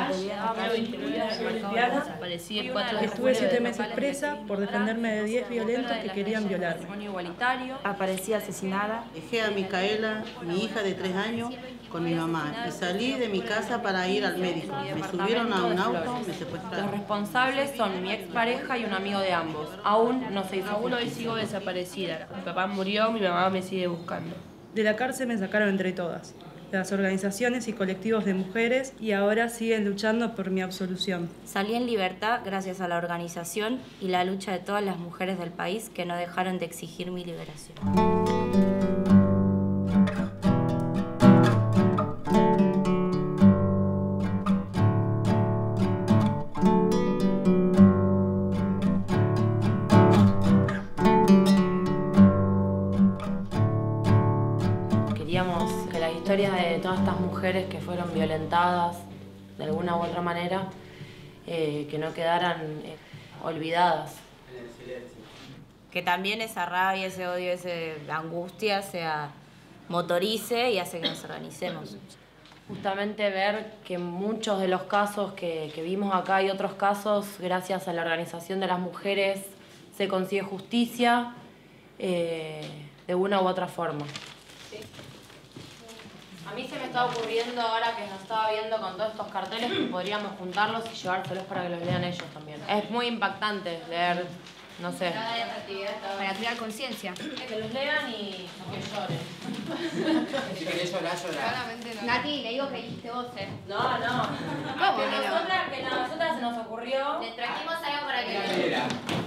estuve siete meses presa por defenderme de diez violentos que querían violarme. Aparecí asesinada. Dejé a Micaela, mi hija de tres años, con mi mamá y salí de mi casa para ir al médico. Me subieron a un auto, me secuestraron. Los responsables son mi expareja y un amigo de ambos. Aún no se hizo justicia. Hoy sigo desaparecida. Mi papá murió, mi mamá me sigue buscando. De la cárcel me sacaron entre todas. de las organizaciones y colectivos de mujeres y ahora siguen luchando por mi absolución. Salí en libertad gracias a la organización y la lucha de todas las mujeres del país que no dejaron de exigir mi liberación. Queríamos que la historia de todas estas mujeres que fueron violentadas de alguna u otra manera, eh, que no quedaran eh, olvidadas. Que también esa rabia, ese odio, esa angustia se motorice y hace que nos organicemos. Justamente ver que muchos de los casos que, que vimos acá y otros casos, gracias a la organización de las mujeres, se consigue justicia eh, de una u otra forma. A mí se me está ocurriendo, ahora que nos estaba viendo con todos estos carteles, que podríamos juntarlos y llevárselos para que los lean ellos también. Es muy impactante leer, no sé. Para crear conciencia. Que los lean y que lloren. Si querés llorar, llorar. Claramente no. Nati, le digo que dijiste vos, ¿eh? No, no. ¿Cómo que, que no? nosotras, que a nosotras se nos ocurrió. Le trajimos algo para que Mira.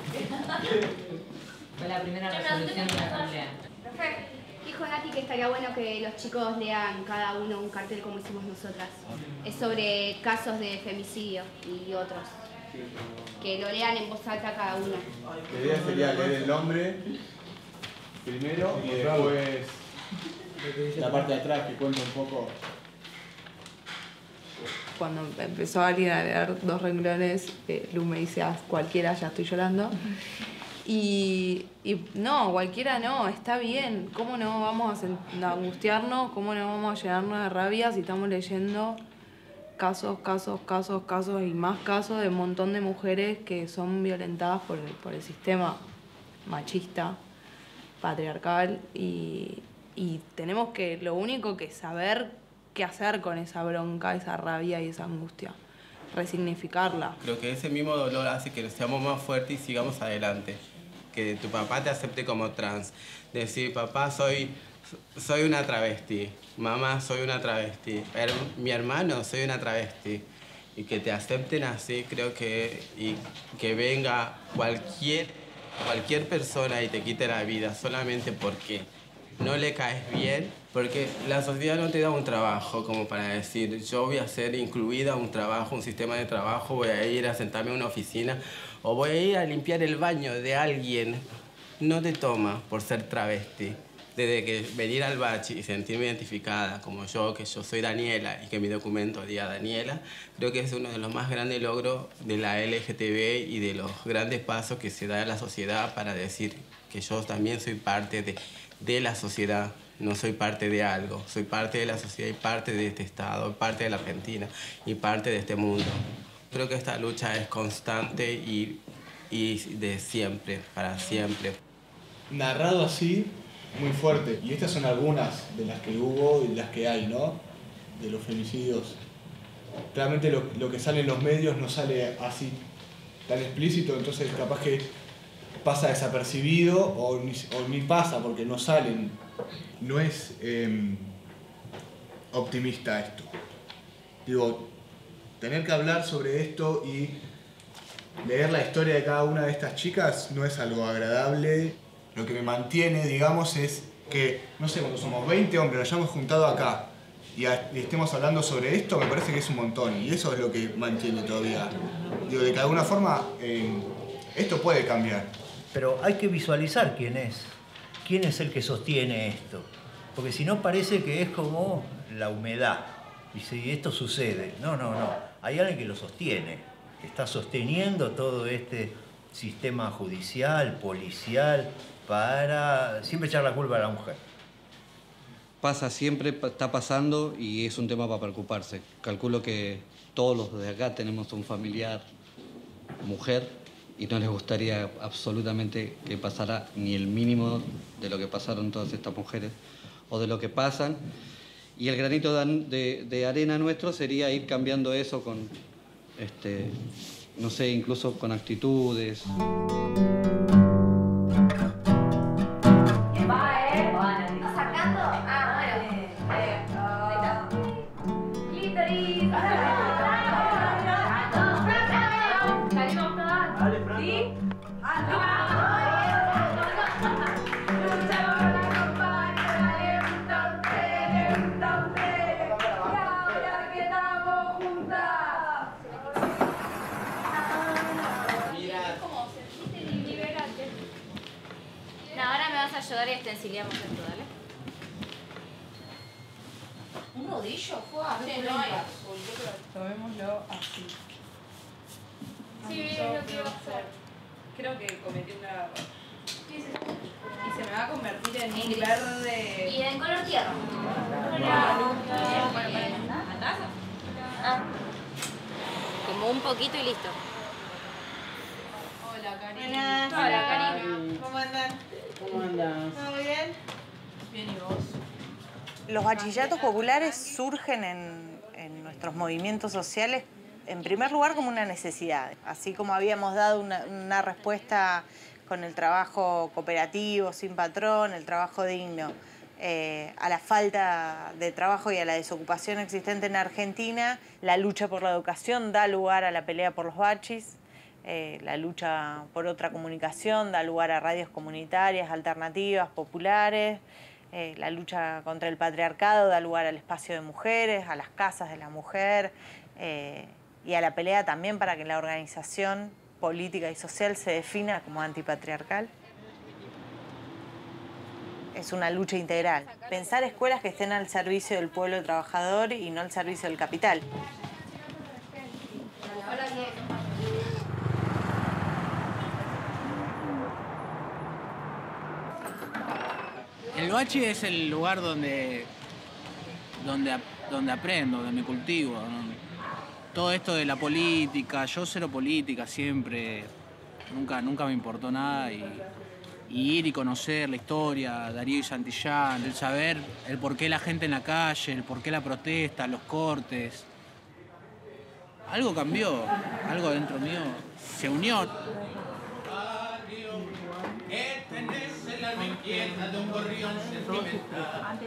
Fue la primera resolución de la asamblea. Profe, dijo Nati que estaría bueno que los chicos lean cada uno un cartel como hicimos nosotras. Es sobre casos de femicidio y otros. Que lo lean en voz alta cada uno. La idea sería leer el nombre primero y después la parte de atrás que cuenta un poco. Cuando empezó alguien a leer dos renglones, eh, Lu me dice, ah, cualquiera, ya estoy llorando. Y, y no, cualquiera no, está bien. ¿Cómo no vamos a angustiarnos? ¿Cómo no vamos a llenarnos de rabia si estamos leyendo casos, casos, casos, casos y más casos de un montón de mujeres que son violentadas por el, por el sistema machista, patriarcal? Y, y tenemos que, lo único que saber qué hacer con esa bronca, esa rabia y esa angustia. Resignificarla. Creo que ese mismo dolor hace que seamos más fuertes y sigamos adelante. Que tu papá te acepte como trans. Decir, papá, soy, soy una travesti. Mamá, soy una travesti. Her, mi hermano, soy una travesti. Y que te acepten así, creo que... Y que venga cualquier, cualquier persona y te quite la vida solamente porque no le caes bien. Porque la sociedad no te da un trabajo como para decir, yo voy a ser incluida a un trabajo, un sistema de trabajo, voy a ir a sentarme en una oficina o voy a ir a limpiar el baño de alguien. No te toma por ser travesti. Desde que venir al bachi y sentirme identificada como yo, que yo soy Daniela y que mi documento diga Daniela, creo que es uno de los más grandes logros de la L G T B y de los grandes pasos que se da en la sociedad para decir que yo también soy parte de, de la sociedad. No soy parte de algo, soy parte de la sociedad y parte de este Estado, parte de la Argentina y parte de este mundo. Creo que esta lucha es constante y, y de siempre, para siempre. Narrado así, muy fuerte. Y estas son algunas de las que hubo y las que hay, ¿no? De los femicidios. Claramente lo, lo que sale en los medios no sale así tan explícito, entonces capaz que pasa desapercibido o ni, o ni pasa porque no salen. No es eh, optimista esto. Digo, tener que hablar sobre esto y leer la historia de cada una de estas chicas no es algo agradable. Lo que me mantiene, digamos, es que, no sé, cuando somos veinte hombres, nos hayamos juntado acá y, a, y estemos hablando sobre esto, me parece que es un montón. Y eso es lo que mantiene todavía. Digo, de que de alguna forma eh, esto puede cambiar. Pero hay que visualizar quién es. ¿Quién es el que sostiene esto? Porque si no parece que es como la humedad. Y si esto sucede, no, no, no. Hay alguien que lo sostiene, que está sosteniendo todo este sistema judicial, policial, para siempre echar la culpa a la mujer. Pasa siempre, está pasando y es un tema para preocuparse. Calculo que todos los de acá tenemos un familiar mujer y no les gustaría absolutamente que pasara ni el mínimo de lo que pasaron todas estas mujeres o de lo que pasan. Y el granito de, de arena nuestro sería ir cambiando eso con, este, no sé, incluso con actitudes. ¿Qué va, eh? ¿Estás sacando? Ah, bueno. Eh, oh. Dale, Fran. ¿Sí? Ahora me vas a ayudar y extensiliamos esto, dale. ¿Un rodillo? Fue a Sí, no hay azul, yo creo que tomémoslo así. Sí, es lo que iba a hacer. Creo que cometí un error. Y se me va a convertir en un verde... Y en color tierra. Ah. Como un poquito y listo. Hola, Cari. Buenas. Hola, Cari. ¿Cómo andan? ¿Cómo andas? ¿Todo bien? Bien, ¿y vos? Los bachilleratos populares surgen en, en nuestros movimientos sociales, en primer lugar, como una necesidad. Así como habíamos dado una, una respuesta con el trabajo cooperativo, sin patrón, el trabajo digno, eh, a la falta de trabajo y a la desocupación existente en Argentina, la lucha por la educación da lugar a la pelea por los bachis. Eh, la lucha por otra comunicación da lugar a radios comunitarias, alternativas, populares. Eh, la lucha contra el patriarcado da lugar al espacio de mujeres, a las casas de la mujer eh, y a la pelea también para que la organización política y social se defina como antipatriarcal. Es una lucha integral. Pensar escuelas que estén al servicio del pueblo trabajador y no al servicio del capital. El bachi es el lugar donde, donde, donde aprendo, donde me cultivo. ¿No? Todo esto de la política, yo cero política siempre, nunca, nunca me importó nada. Y, y ir y conocer la historia, Darío y Santillán, el saber el por qué la gente en la calle, el por qué la protesta, los cortes. Algo cambió, algo dentro mío se unió. El alma inquieta de un gorrión sentimental.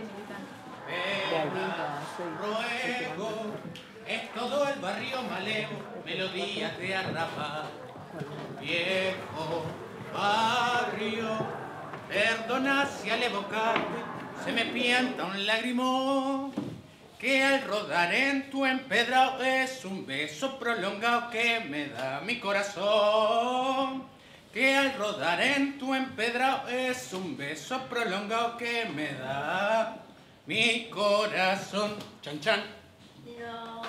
Ruego, es todo el barrio malevo, melodías de arrabal. Viejo barrio, perdona si al evocarte se me pianta un lagrimón, que al rodar en tu empedrado es un beso prolongado que me da mi corazón. Que al rodar en tu empedrado es un beso prolongado que me da mi corazón. Chan, chan. No.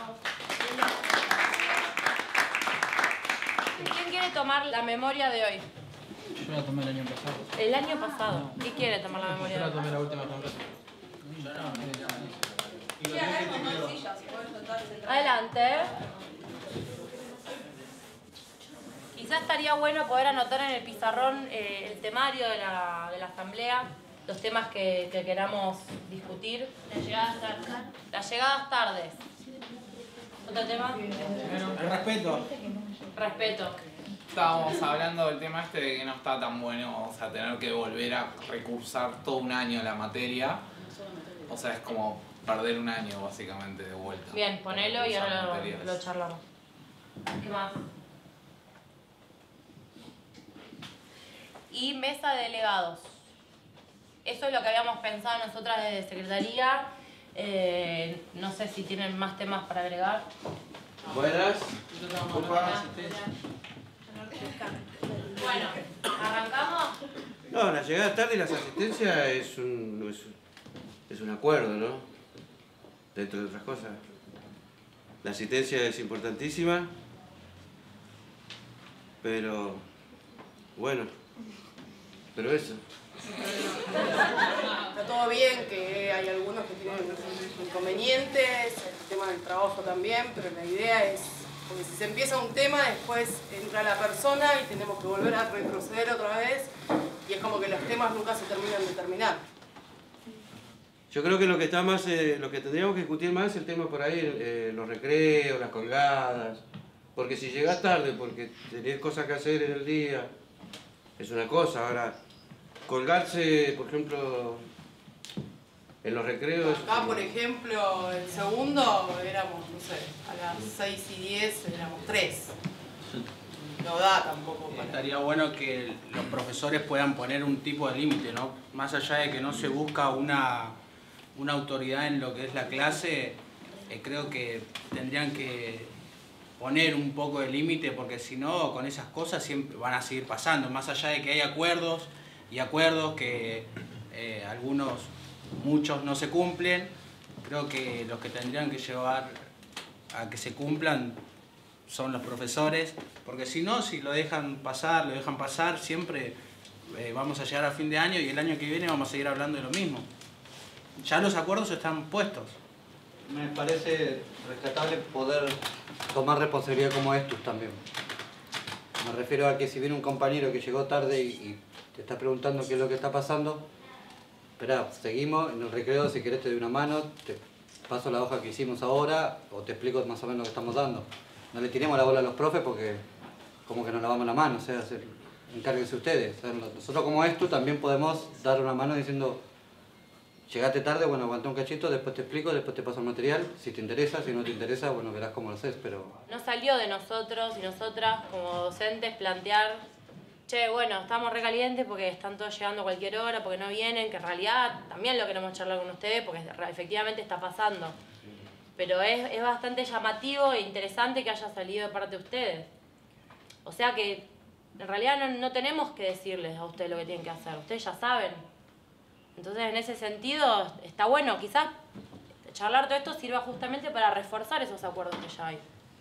¿Quién quiere tomar la memoria de hoy? Yo la tomé el año pasado. El año pasado. ¿Quién quiere tomar la memoria Yo de la hoy? tomé la última conversa. Adelante. Quizás estaría bueno poder anotar en el pizarrón eh, el temario de la, de la asamblea, los temas que, que queramos discutir. Las llegadas tardes. Las llegadas tardes. ¿Otro tema? El respeto. Respeto. Estábamos hablando del tema este de que no está tan bueno, o sea, tener que volver a recursar todo un año la materia. O sea, es como perder un año básicamente de vuelta. Bien, ponelo y ahora lo, lo charlamos. ¿Qué más? Y mesa de delegados. Eso es lo que habíamos pensado nosotras desde Secretaría. Eh, no sé si tienen más temas para agregar. Buenas. Bueno, ¿arrancamos? No, la llegada tarde y las asistencias es un, es, es un acuerdo, ¿no? Dentro de otras cosas. La asistencia es importantísima, pero bueno, pero eso. Está todo bien, que hay algunos que tienen inconvenientes, el tema del trabajo también, pero la idea es, porque si se empieza un tema, después entra la persona y tenemos que volver a retroceder otra vez, y es como que los temas nunca se terminan de terminar. Yo creo que lo que está más, eh, lo que tendríamos que discutir más es el tema por ahí, eh, los recreos, las colgadas, porque si llegás tarde porque tenés cosas que hacer en el día, es una cosa. Ahora, colgarse, por ejemplo, en los recreos... Acá, por ejemplo, el segundo éramos, no sé, a las seis y diez éramos tres. no da tampoco para... Estaría bueno que los profesores puedan poner un tipo de límite, ¿no? Más allá de que no se busca una, una autoridad en lo que es la clase, eh, creo que tendrían que poner un poco de límite, porque si no, con esas cosas siempre van a seguir pasando. Más allá de que hay acuerdos y acuerdos que eh, algunos, muchos no se cumplen, creo que los que tendrían que llevar a que se cumplan son los profesores, porque si no, si lo dejan pasar, lo dejan pasar, siempre eh, vamos a llegar a fin de año y el año que viene vamos a seguir hablando de lo mismo. Ya los acuerdos están puestos. Me parece rescatable poder tomar responsabilidad como estos también. Me refiero a que si viene un compañero que llegó tarde y, y te está preguntando qué es lo que está pasando, espera, seguimos en el recreo, si querés te doy una mano, te paso la hoja que hicimos ahora o te explico más o menos lo que estamos dando. No le tiremos la bola a los profes porque como que nos lavamos la mano, o sea, se, encárguense ustedes. O sea, nosotros como esto también podemos dar una mano diciendo, llegaste tarde, bueno, aguanta un cachito, después te explico, después te paso el material, si te interesa, si no te interesa, bueno, verás cómo lo haces, pero... No salió de nosotros y nosotras como docentes plantear, che, bueno, estamos recalientes porque están todos llegando a cualquier hora, porque no vienen, que en realidad también lo queremos charlar con ustedes porque efectivamente está pasando. Pero es, es bastante llamativo e interesante que haya salido de parte de ustedes. O sea que en realidad no, no tenemos que decirles a ustedes lo que tienen que hacer, ustedes ya saben. Entonces en ese sentido está bueno, quizás charlar todo esto sirva justamente para reforzar esos acuerdos que ya hay.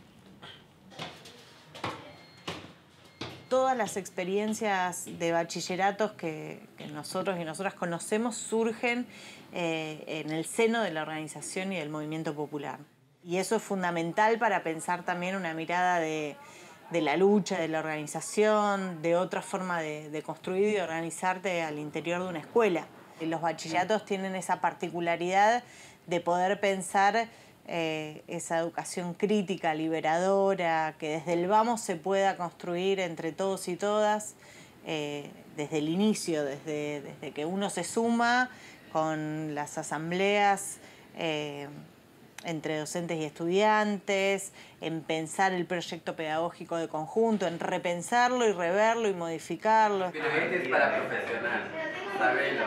Todas las experiencias de bachilleratos que, que nosotros y nosotras conocemos surgen eh, en el seno de la organización y del movimiento popular. Y eso es fundamental para pensar también una mirada de, de la lucha, de la organización, de otra forma de, de construir y de organizarte al interior de una escuela. Los bachilleratos tienen esa particularidad de poder pensar Eh, esa educación crítica, liberadora, que desde el vamos se pueda construir entre todos y todas, eh, desde el inicio, desde, desde que uno se suma con las asambleas eh, entre docentes y estudiantes, en pensar el proyecto pedagógico de conjunto, en repensarlo y reverlo y modificarlo. Pero este es para profesional, sabelo.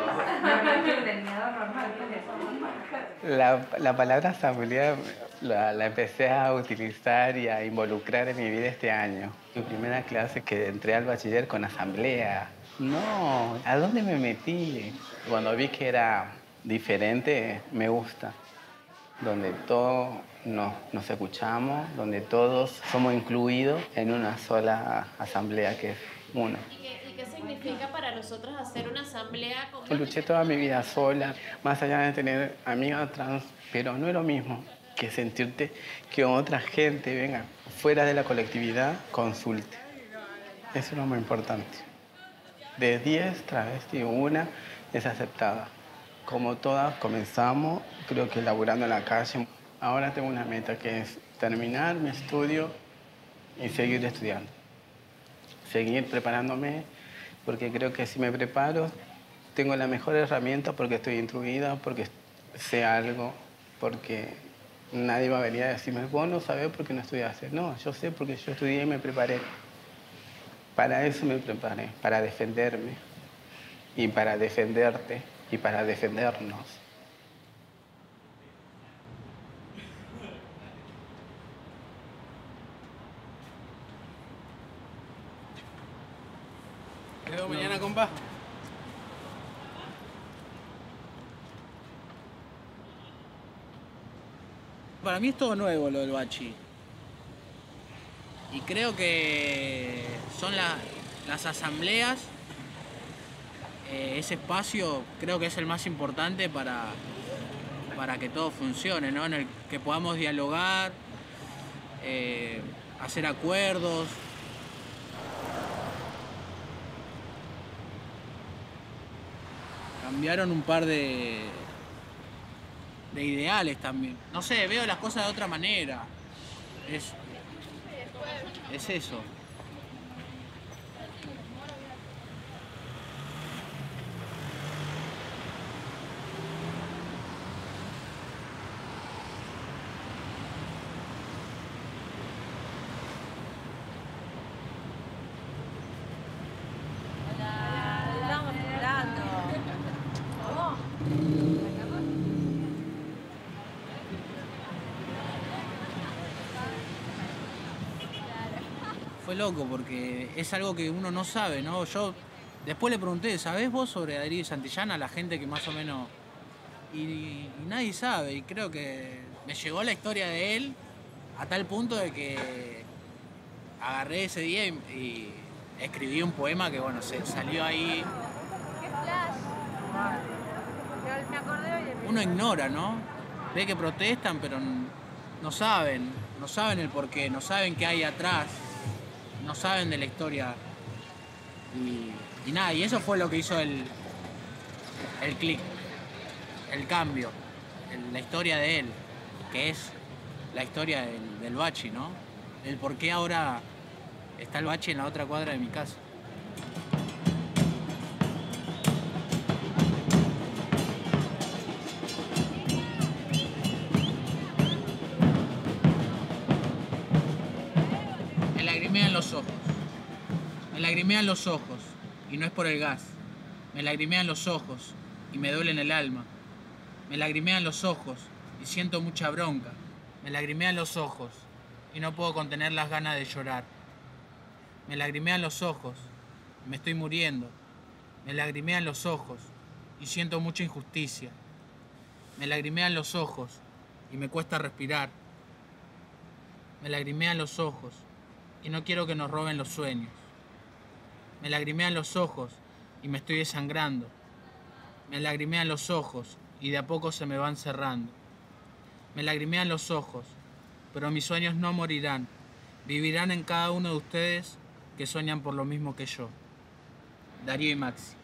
La, la palabra asamblea la, la empecé a utilizar y a involucrar en mi vida este año. Mi primera clase que entré al bachiller con asamblea. No, ¿a dónde me metí? Cuando vi que era diferente, me gusta. Donde todos nos, nos escuchamos, donde todos somos incluidos en una sola asamblea que es uno. ¿Y qué significa para nosotros hacer una asamblea? Como... Luché toda mi vida sola, más allá de tener amigas trans, pero no es lo mismo que sentirte que otra gente venga fuera de la colectividad, consulte. Eso es lo más importante. De diez travestis, una es aceptada. Como todas comenzamos, creo que laburando en la calle. Ahora tengo una meta que es terminar mi estudio y seguir estudiando. Seguir preparándome, porque creo que si me preparo, tengo la mejor herramienta porque estoy instruida, porque sé algo, porque nadie va a venir a decirme, vos no sabés por qué no estudiaste. No, yo sé porque yo estudié y me preparé. Para eso me preparé, para defenderme y para defenderte y para defendernos. Nos vemos mañana, compa. Para mí es todo nuevo lo del bachi. Y creo que son la, las asambleas, eh, ese espacio creo que es el más importante para, para que todo funcione, ¿no? En el que podamos dialogar, eh, hacer acuerdos. Cambiaron un par de, de ideales también. No sé, veo las cosas de otra manera. Es, es eso. fue loco porque es algo que uno no sabe, ¿no? Yo después le pregunté, ¿sabés vos sobre Darío Santillana? A la gente que más o menos... Y, y nadie sabe, y creo que me llegó la historia de él a tal punto de que agarré ese día y, y escribí un poema que, bueno, se salió ahí. Uno ignora, ¿no? Ve que protestan, pero no saben, no saben el porqué, no saben qué hay atrás, no saben de la historia. Y, y nada, y eso fue lo que hizo el, el clic, el cambio, el, la historia de él, que es la historia del, del bachi, ¿no? El por qué ahora está el bachi en la otra cuadra de mi casa. Me lagrimean los ojos, me lagrimean los ojos, y no es por el gas. Me lagrimean los ojos y me duelen el alma. Me lagrimean los ojos y siento mucha bronca. Me lagrimean los ojos y no puedo contener las ganas de llorar. Me lagrimean los ojos y me estoy muriendo. Me lagrimean los ojos y siento mucha injusticia. Me lagrimean los ojos y me cuesta respirar. Me lagrimean los ojos y no quiero que nos roben los sueños. Me lagrimean los ojos y me estoy desangrando. Me lagrimean los ojos y de a poco se me van cerrando. Me lagrimean los ojos, pero mis sueños no morirán. Vivirán en cada uno de ustedes que sueñan por lo mismo que yo. Darío y Maxi.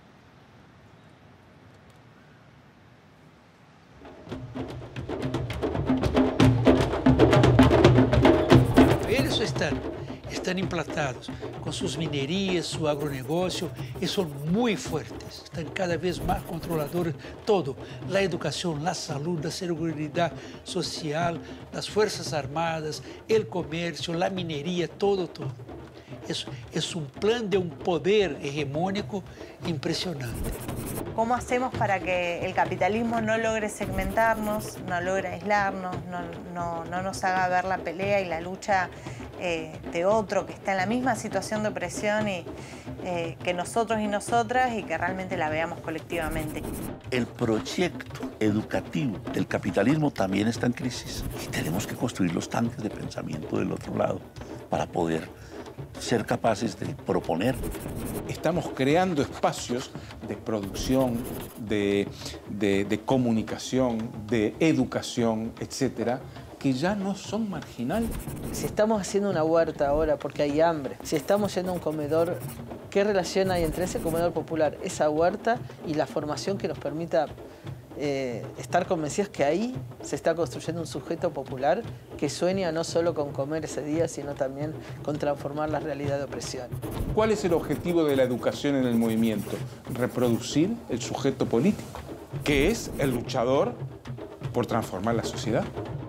Ellos están, están implantados con sus minerías, su agronegocio, y son muy fuertes. Están cada vez más controladores todo. La educación, la salud, la seguridad social, las fuerzas armadas, el comercio, la minería, todo, todo. Es, es un plan de un poder hegemónico impresionante. ¿Cómo hacemos para que el capitalismo no logre segmentarnos, no logre aislarnos, no, no, no nos haga ver la pelea y la lucha eh, de otro que está en la misma situación de opresión y, eh, que nosotros y nosotras y que realmente la veamos colectivamente? El proyecto educativo del capitalismo también está en crisis y tenemos que construir los tanques de pensamiento del otro lado para poder ser capaces de proponer. Estamos creando espacios de producción, de, de, de comunicación, de educación, etcétera, que ya no son marginales. Si estamos haciendo una huerta ahora porque hay hambre, si estamos yendo a un comedor, ¿qué relación hay entre ese comedor popular, esa huerta y la formación que nos permita eh, estar convencidos que ahí se está construyendo un sujeto popular que sueña no solo con comer ese día, sino también con transformar la realidad de opresión? ¿Cuál es el objetivo de la educación en el movimiento? Reproducir el sujeto político, que es el luchador por transformar la sociedad.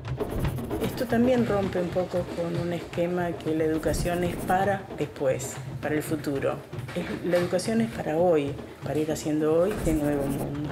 Esto también rompe un poco con un esquema que la educación es para después, para el futuro. Es, la educación es para hoy, para ir haciendo hoy de nuevo mundo.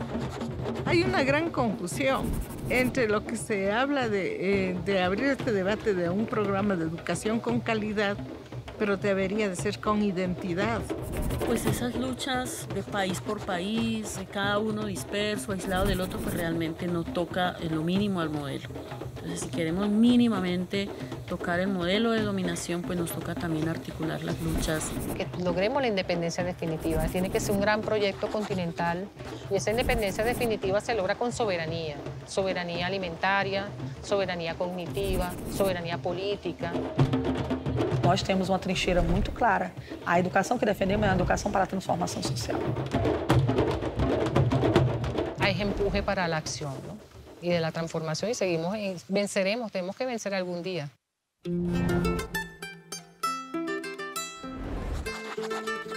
Hay una gran confusión entre lo que se habla de, eh, de abrir este debate de un programa de educación con calidad, pero debería de ser con identidad. Pues esas luchas de país por país, de cada uno disperso, aislado del otro, pues realmente no toca en lo mínimo al modelo. Entonces, si queremos mínimamente tocar el modelo de dominación, pues nos toca también articular las luchas. Que logremos la independencia definitiva. Tiene que ser un gran proyecto continental y esa independencia definitiva se logra con soberanía. Soberanía alimentaria, soberanía cognitiva, soberanía política. Nós temos uma trincheira muito clara. A educação que defendemos é a educação para a transformação social. Hay empuje para la acción, ¿no? Y de la transformación y seguimos, venceremos, tenemos que vencer algún día.